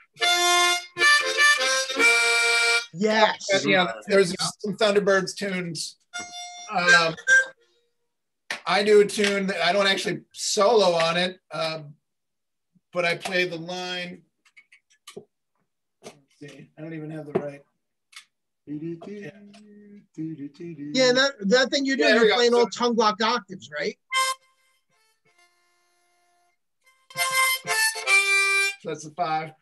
Yes. But, you know, there's some Thunderbirds tunes. Um, I do a tune that I don't actually solo on it, um, but I play the line. Let's see, I don't even have the right. Yeah, yeah that, that thing you're doing, yeah, you're playing all tongue blocked octaves, right? So that's the five.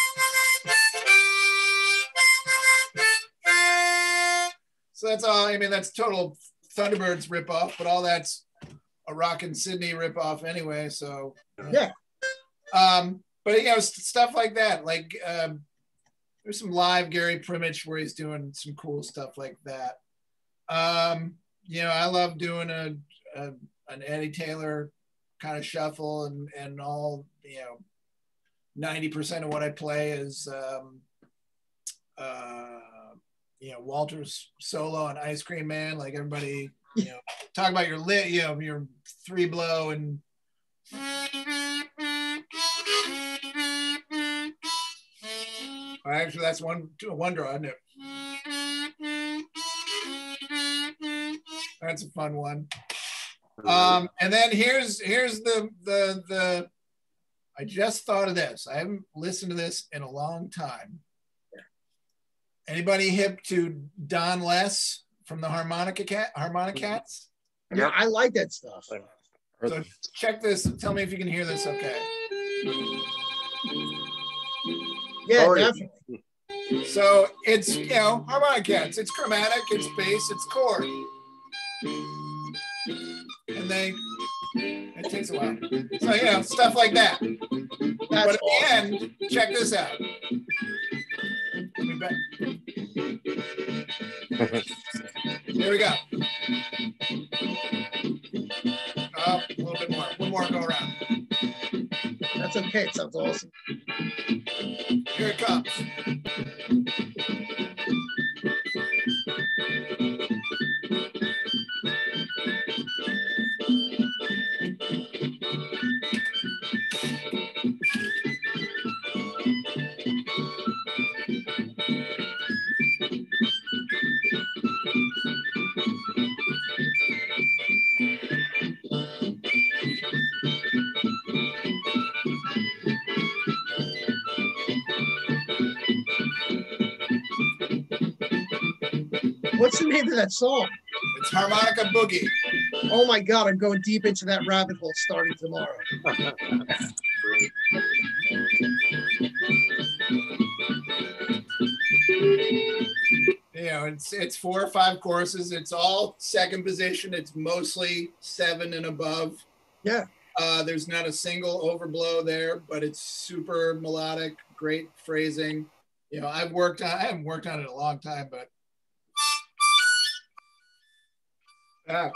So that's all, I mean, that's total Thunderbirds ripoff, but all that's a Rockin' Sydney ripoff anyway, so. Yeah. Um, but, you know, stuff like that, like, um, there's some live Gary Primich where he's doing some cool stuff like that. Um, you know, I love doing a, a an Eddie Taylor kind of shuffle, and and all, you know, ninety percent of what I play is, um, uh, you know, Walter's solo on Ice Cream Man. Like everybody, you know, talk about your lit, you know, your three blow and. Actually, that's one one draw, isn't it? That's a fun one. Um, and then here's here's the the the. I just thought of this. I haven't listened to this in a long time. Anybody hip to Don Less from the Harmonica Cat Harmonica Cats? Yeah, I like that stuff. So check this. Tell me if you can hear this. Okay. Yeah, oh, definitely. So it's, you know, harmonica cats. It's chromatic, it's bass, it's chord. And they, it takes a while. So, you know, stuff like that. That's but at awesome. the end, check this out. Here we go. Oh, a little bit more. One more go around. That's okay. It sounds awesome. Here it comes. What's the name of that song? It's Harmonica Boogie. Oh my God, I'm going deep into that rabbit hole starting tomorrow. You know, it's it's four or five courses. It's all second position. It's mostly seven and above. Yeah. Uh, there's not a single overblow there, but it's super melodic, great phrasing. You know, I've worked on, I haven't worked on it in a long time, but ah.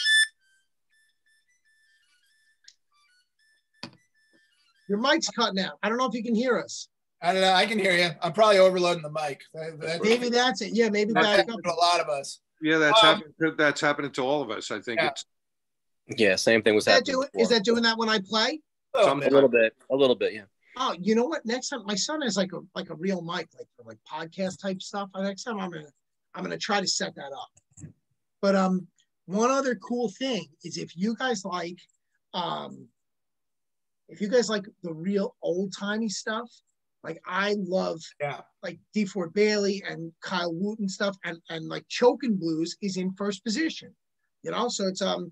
Your mic's cutting out. I don't know if you can hear us. I don't know. I can hear you. I'm probably overloading the mic. That, that, maybe that's it. Yeah, maybe that's back up. a lot of us. Yeah, that's um, happening. That's happening to all of us. I think yeah. it's. Yeah, same thing was Is that, happening. doing, is that doing that when I play? Oh, a little bit, a little bit, yeah. Oh, you know what? Next time, my son has like a like a real mic, like for like podcast type stuff. Next time, I'm gonna I'm gonna try to set that up. But um, one other cool thing is if you guys like, um, if you guys like the real old timey stuff, like I love, yeah, like DeFord Bailey and Kyle Wooten stuff, and and like Chokin' Blues is in first position, you know. So it's um.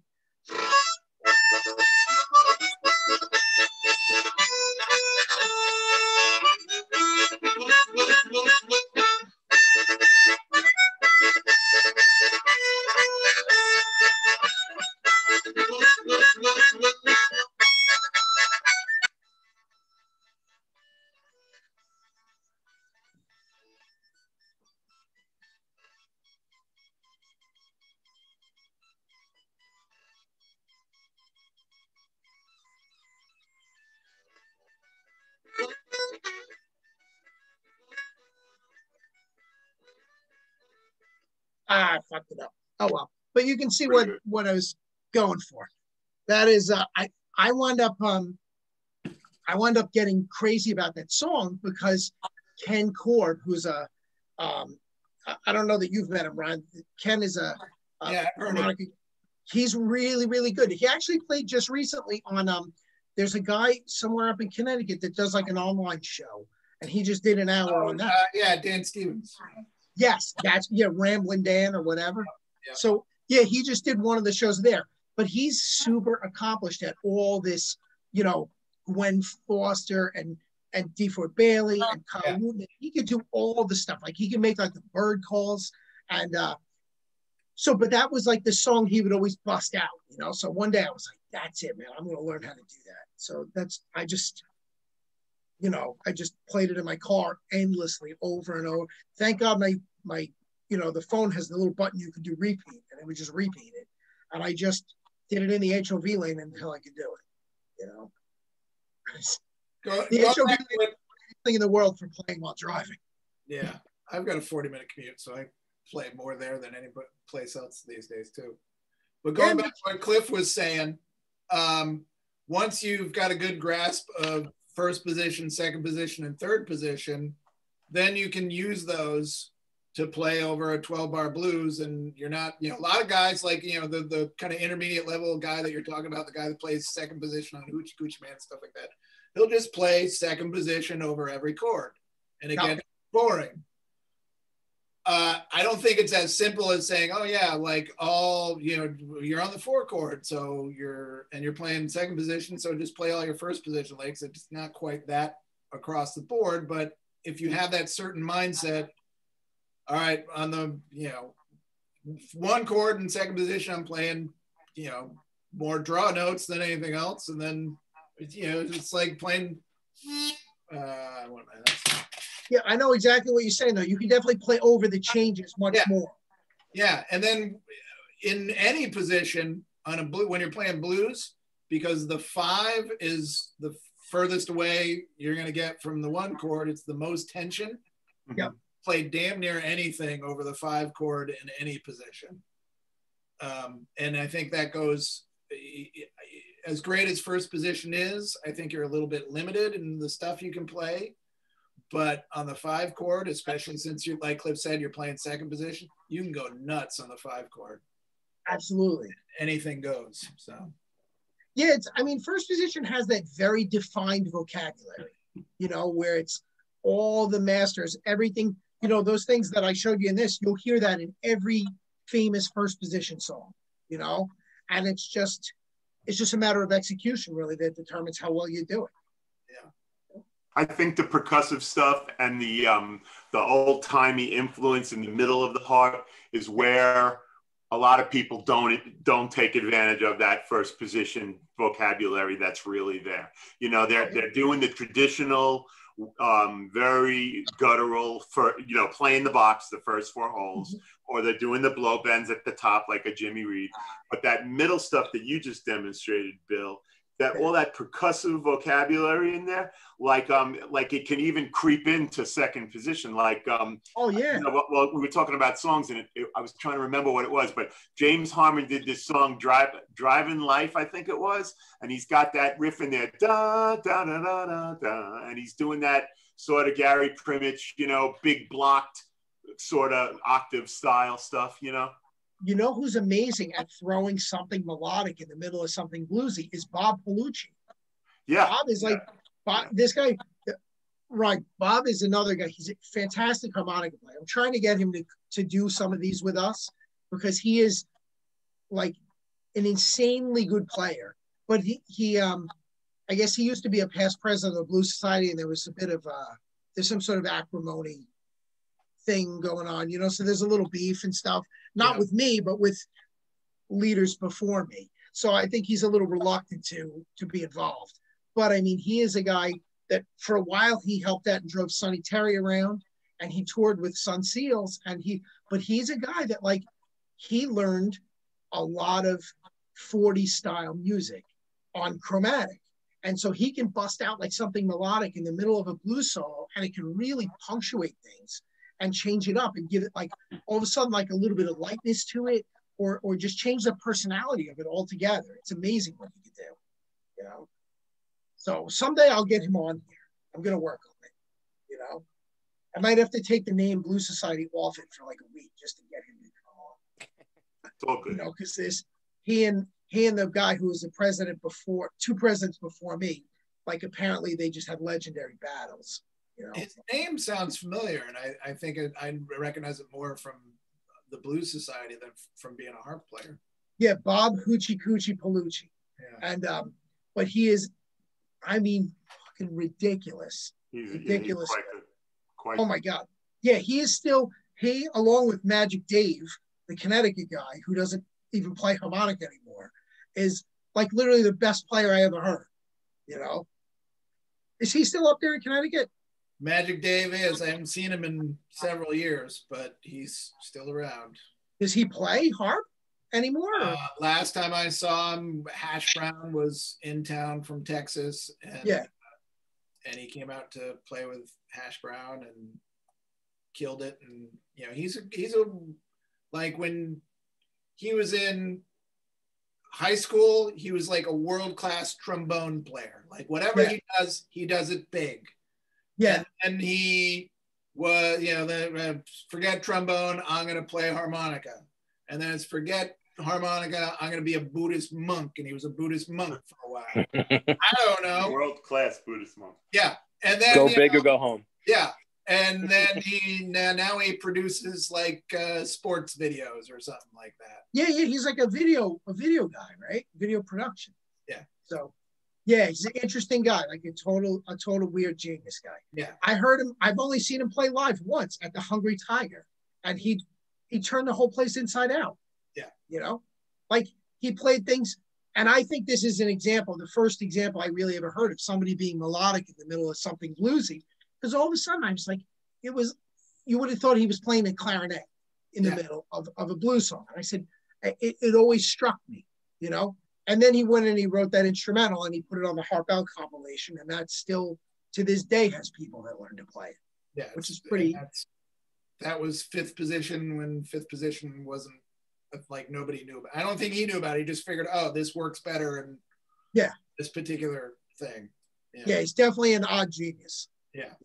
Ah, I fucked it up. Oh well, but you can see what what I was going for. That is, uh, I I wound up um, I wound up getting crazy about that song because Ken Korb, who's a um, I don't know that you've met him, Ryan. Ken is a, a yeah, harmonica. He's really really good. He actually played just recently on um. There's a guy somewhere up in Connecticut that does like an online show, and he just did an hour oh, on that. Uh, yeah, Dan Stevens. Yes, that's yeah, Ramblin' Dan or whatever. Yeah. So yeah, he just did one of the shows there, but he's super accomplished at all this, you know, Gwen Foster and and DeFord Bailey and Kyle yeah. Wooten. He could do all the stuff. Like he can make like the bird calls and uh so but that was like the song he would always bust out, you know. So one day I was like, that's it, man. I'm gonna learn how to do that. So that's I just you know, I just played it in my car endlessly over and over. Thank God my, my, you know, the phone has the little button you can do repeat, and it would just repeat it. And I just did it in the H O V lane until I could do it, you know. Go, the go H O V lane with, is the thing in the world for playing while driving. Yeah, I've got a forty minute commute, so I play more there than any place else these days too. But going yeah, back to what Cliff was saying, um, once you've got a good grasp of first position, second position, and third position, then you can use those to play over a twelve bar blues. And you're not, you know, a lot of guys like, you know, the, the kind of intermediate level guy that you're talking about, the guy that plays second position on Hoochie Coochie Man, stuff like that. He'll just play second position over every chord and it gets boring. Uh, I don't think it's as simple as saying, oh yeah, like all, you know, you're on the four chord, so you're, and you're playing second position, so just play all your first position licks. It's not quite that across the board, but if you have that certain mindset, all right, on the, you know, one chord in second position, I'm playing, you know, more draw notes than anything else. And then, you know, it's like playing, uh, what am I, that's, yeah, I know exactly what you're saying, though. You can definitely play over the changes much yeah. more. Yeah, and then in any position on a blue, when you're playing blues, because the five is the furthest away you're going to get from the one chord, it's the most tension. Yeah. Play damn near anything over the five chord in any position. Um, and I think that goes, as great as first position is, I think you're a little bit limited in the stuff you can play. But on the five chord, especially since you, like Cliff said, you're playing second position, you can go nuts on the five chord. Absolutely. Anything goes. So. Yeah, it's, I mean, first position has that very defined vocabulary, you know, where it's all the masters, everything. you know, those things that I showed you in this, you'll hear that in every famous first position song, you know, and it's just, it's just a matter of execution really that determines how well you do it. Yeah. I think the percussive stuff and the um, the old timey influence in the middle of the harp is where a lot of people don't don't take advantage of that first position vocabulary that's really there. You know, they're they're doing the traditional, um, very guttural for you know playing the box, the first four holes, mm-hmm. or they're doing the blow bends at the top like a Jimmy Reed. But that middle stuff that you just demonstrated, Bill, that all that percussive vocabulary in there, like um, like it can even creep into second position. Like um, oh yeah. You know, well, we were talking about songs, and it, it, I was trying to remember what it was, but James Harmon did this song "Drive Driving Life," I think it was, and he's got that riff in there, da da da da da da, and he's doing that sort of Gary Primmich, you know, big blocked sort of octave style stuff, you know. You know who's amazing at throwing something melodic in the middle of something bluesy is Bob Palucci. Yeah. Bob is like, yeah. Bob, this guy, right, Bob is another guy. He's a fantastic harmonica player. I'm trying to get him to, to do some of these with us because he is like an insanely good player. But he, he um, I guess he used to be a past president of the Blues Society, and there was a bit of, uh, there's some sort of acrimony thing going on, you know, so there's a little beef and stuff, not yeah. with me, but with leaders before me. So I think he's a little reluctant to, to be involved. But I mean, he is a guy that for a while he helped out and drove Sonny Terry around, and he toured with Sun Seals, and he, but he's a guy that like, he learned a lot of forties style music on chromatic. And so he can bust out like something melodic in the middle of a blues solo, and it can really punctuate things and change it up and give it like all of a sudden like a little bit of lightness to it, or or just change the personality of it altogether. It's amazing what he can do, you know. So someday I'll get him on here. I'm gonna work on it, you know. I might have to take the name Blues Society off it for like a week just to get him to come on. It's all good. You know, because this he and he and the guy who was the president before, two presidents before me, like apparently they just had legendary battles. You know? His name sounds familiar, and I, I think it, I recognize it more from the Blues Society than from being a harp player. Yeah, Bob Hoochie Coochie Palucci. Yeah. And um, but he is, I mean, fucking ridiculous. He's, ridiculous. Yeah, he's quite, quite oh my God. Yeah, he is still, he, along with Magic Dave, the Connecticut guy who doesn't even play harmonica anymore, is like literally the best player I ever heard. You know? Is he still up there in Connecticut? Magic Dave is. I haven't seen him in several years, but he's still around. Does he play harp anymore? Uh, last time I saw him, Hash Brown was in town from Texas, and yeah, uh, and he came out to play with Hash Brown and killed it. And you know, he's a, he's a like when he was in high school, he was like a world class trombone player. Like whatever yeah. he does, he does it big. Yeah, and, and he was, you know, the, uh, forget trombone, I'm going to play harmonica. And then it's forget harmonica, I'm going to be a Buddhist monk. And he was a Buddhist monk for a while. I don't know. World-class Buddhist monk. Yeah. And then go big know, or go home. Yeah. And then he, now, now he produces like uh, sports videos or something like that. Yeah, yeah. He's like a video, a video guy, right? Video production. Yeah. So yeah, he's an interesting guy, like a total, a total weird genius guy. Yeah, I heard him. I've only seen him play live once at the Hungry Tiger, and he he turned the whole place inside out. Yeah, you know, like he played things, and I think this is an example, the first example I really ever heard of somebody being melodic in the middle of something bluesy, because all of a sudden I was like, it was, you would have thought he was playing a clarinet in the yeah. middle of, of a blues song, and I said, it, it always struck me, you know. And then he went and he wrote that instrumental and he put it on the Harp Out compilation. And that still, to this day, has people that learn to play it. Yeah. Which is pretty. That was fifth position when fifth position wasn't like nobody knew about. I don't think he knew about it. He just figured, oh, this works better. And yeah, this particular thing. Yeah. yeah, he's definitely an odd genius. Yeah.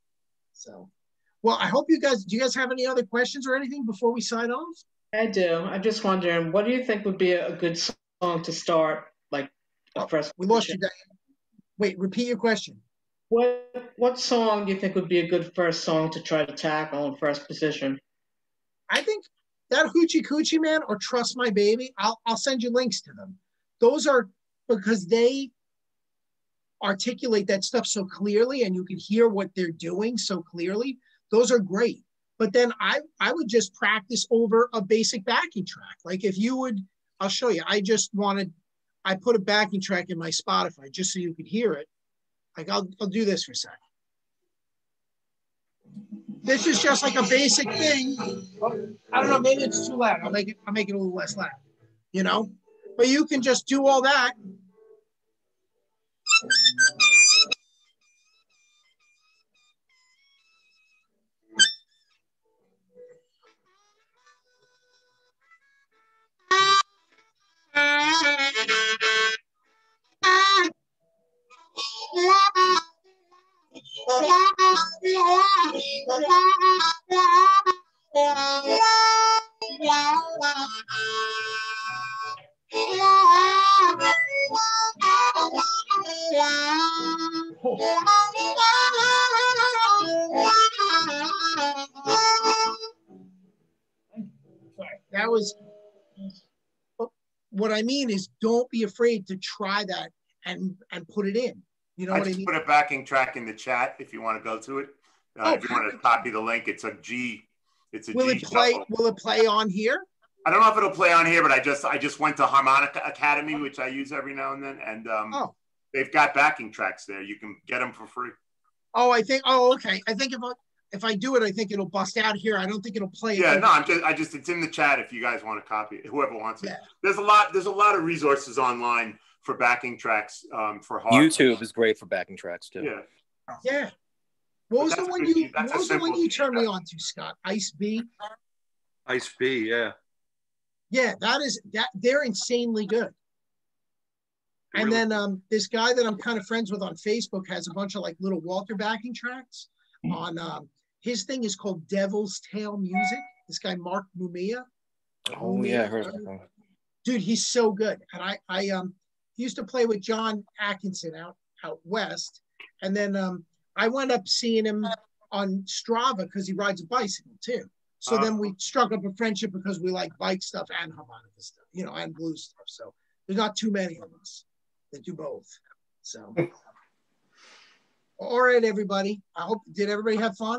So, well, I hope you guys, do you guys have any other questions or anything before we sign off? I do. I'm just wondering, what do you think would be a good song to start, like a oh, first we lost you, Diane. Wait, repeat your question. What what song do you think would be a good first song to try to tackle in first position? I think that Hoochie Coochie Man or Trust My Baby, I'll, I'll send you links to them. Those are because they articulate that stuff so clearly and you can hear what they're doing so clearly. Those are great. But then I, I would just practice over a basic backing track. Like if you would, I'll show you. I just wanted, I put a backing track in my Spotify just so you could hear it. Like I'll, I'll do this for a second. This is just like a basic thing. I don't know, maybe it's too loud. I'll make it, I'll make it a little less loud, you know? But you can just do all that. That was what I mean is don't be afraid to try that and and put it in. You know I what I just mean? put a backing track in the chat if you want to go to it. Uh, Oh, if you want to copy the link, it's a G. It's a will G it play? shuffle. Will it play on here? I don't know if it'll play on here, but I just I just went to Harmonica Academy, which I use every now and then, and um, Oh, they've got backing tracks there. You can get them for free. oh, I think. Oh, okay. I think if I if I do it, I think it'll bust out here. I don't think it'll play. Yeah, it no, I'm just I just it's in the chat if you guys want to copy it. Whoever wants it. Yeah. There's a lot. There's a lot of resources online for backing tracks um, for hard. YouTube is great for backing tracks too. Yeah. Yeah. What was But the that's one a good- you? that's What a was the one simple you G turned me track. on to, Scott? Ice B. Ice B, yeah. Yeah, that is that. They're insanely good. And Really? then um, this guy that I'm kind of friends with on Facebook has a bunch of like little Walter backing tracks. On um, his thing is called Devil's Tail Music. This guy Mark Mumia. Oh yeah, I heard of that. Dude, he's so good. And I, I um, used to play with John Atkinson out out west, and then um, I wound up seeing him on Strava because he rides a bicycle too. So Uh, then we struck up a friendship because we like bike stuff and harmonica stuff, you know, and blues stuff. So there's not too many of us that do both. So, all right, everybody. I hope did everybody have fun?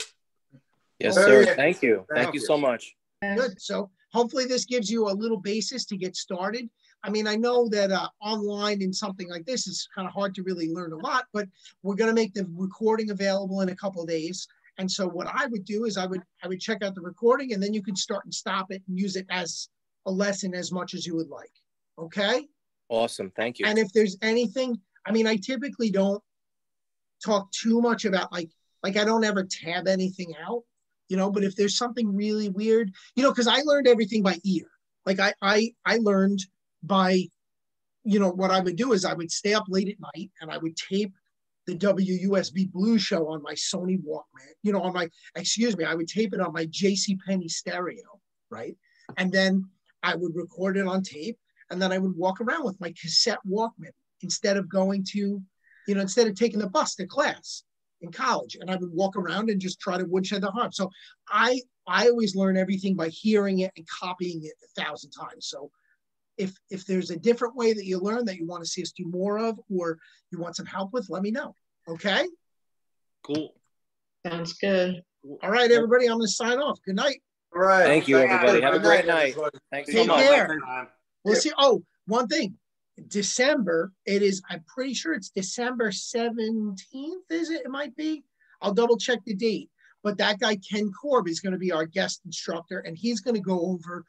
Yes, Oh, sir. yeah. Thank you. Thank Thank you you. so much. Good. So hopefully this gives you a little basis to get started. I mean, I know that uh, online in something like this is kind of hard to really learn a lot, but we're going to make the recording available in a couple of days. And so what I would do is I would I would check out the recording, and then you could start and stop it and use it as a lesson as much as you would like. Okay. Awesome. Thank you. And if there's anything, I mean, I typically don't talk too much about like like I don't ever tab anything out, you know. But if there's something really weird, you know, because I learned everything by ear. Like I I I learned by, you know, what I would do is I would stay up late at night and I would tape the W U S B Blues show on my Sony Walkman, you know, on my, excuse me, I would tape it on my JCPenney stereo, right? And then I would record it on tape, and then I would walk around with my cassette Walkman instead of going to, you know, instead of taking the bus to class in college. And I would walk around and just try to woodshed the harp. So I, I always learn everything by hearing it and copying it a thousand times. So if if there's a different way that you learn that you want to see us do more of, or you want some help with, let me know. Okay. Cool. Sounds good. All right, everybody. I'm going to sign off. Good night. All right. Thank you, everybody. Have a Good great night, night. everybody. Thanks so Take much. care. Um, We'll see. Oh, one thing. December. It is. I'm pretty sure it's December seventeenth. Is it? It might be. I'll double check the date. But that guy Ken Korb is going to be our guest instructor, and he's going to go over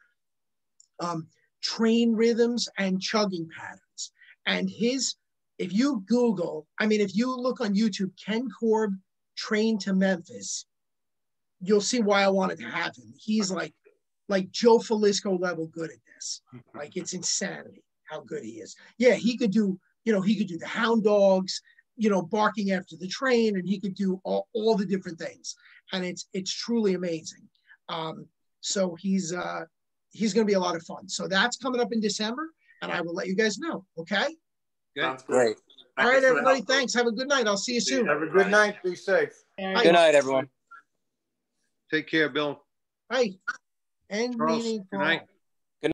um, train rhythms and chugging patterns. And his, if you Google, I mean, if you look on YouTube, Ken Korb Train to Memphis, you'll see why I wanted to have him. He's like, like Joe Falisco level good at this. Like it's insanity how good he is. Yeah, he could do, you know, he could do the hound dogs, you know, barking after the train, and he could do all, all the different things. And it's it's truly amazing. Um, so he's uh, he's going to be a lot of fun. So that's coming up in December, and I will let you guys know. Okay. Sounds Great. All right, everybody. Thanks. Have a good night. I'll see you soon. Have a good night. Be safe. Bye. Good night, everyone. Take care, Bill. Bye. End Charles, meeting. good night.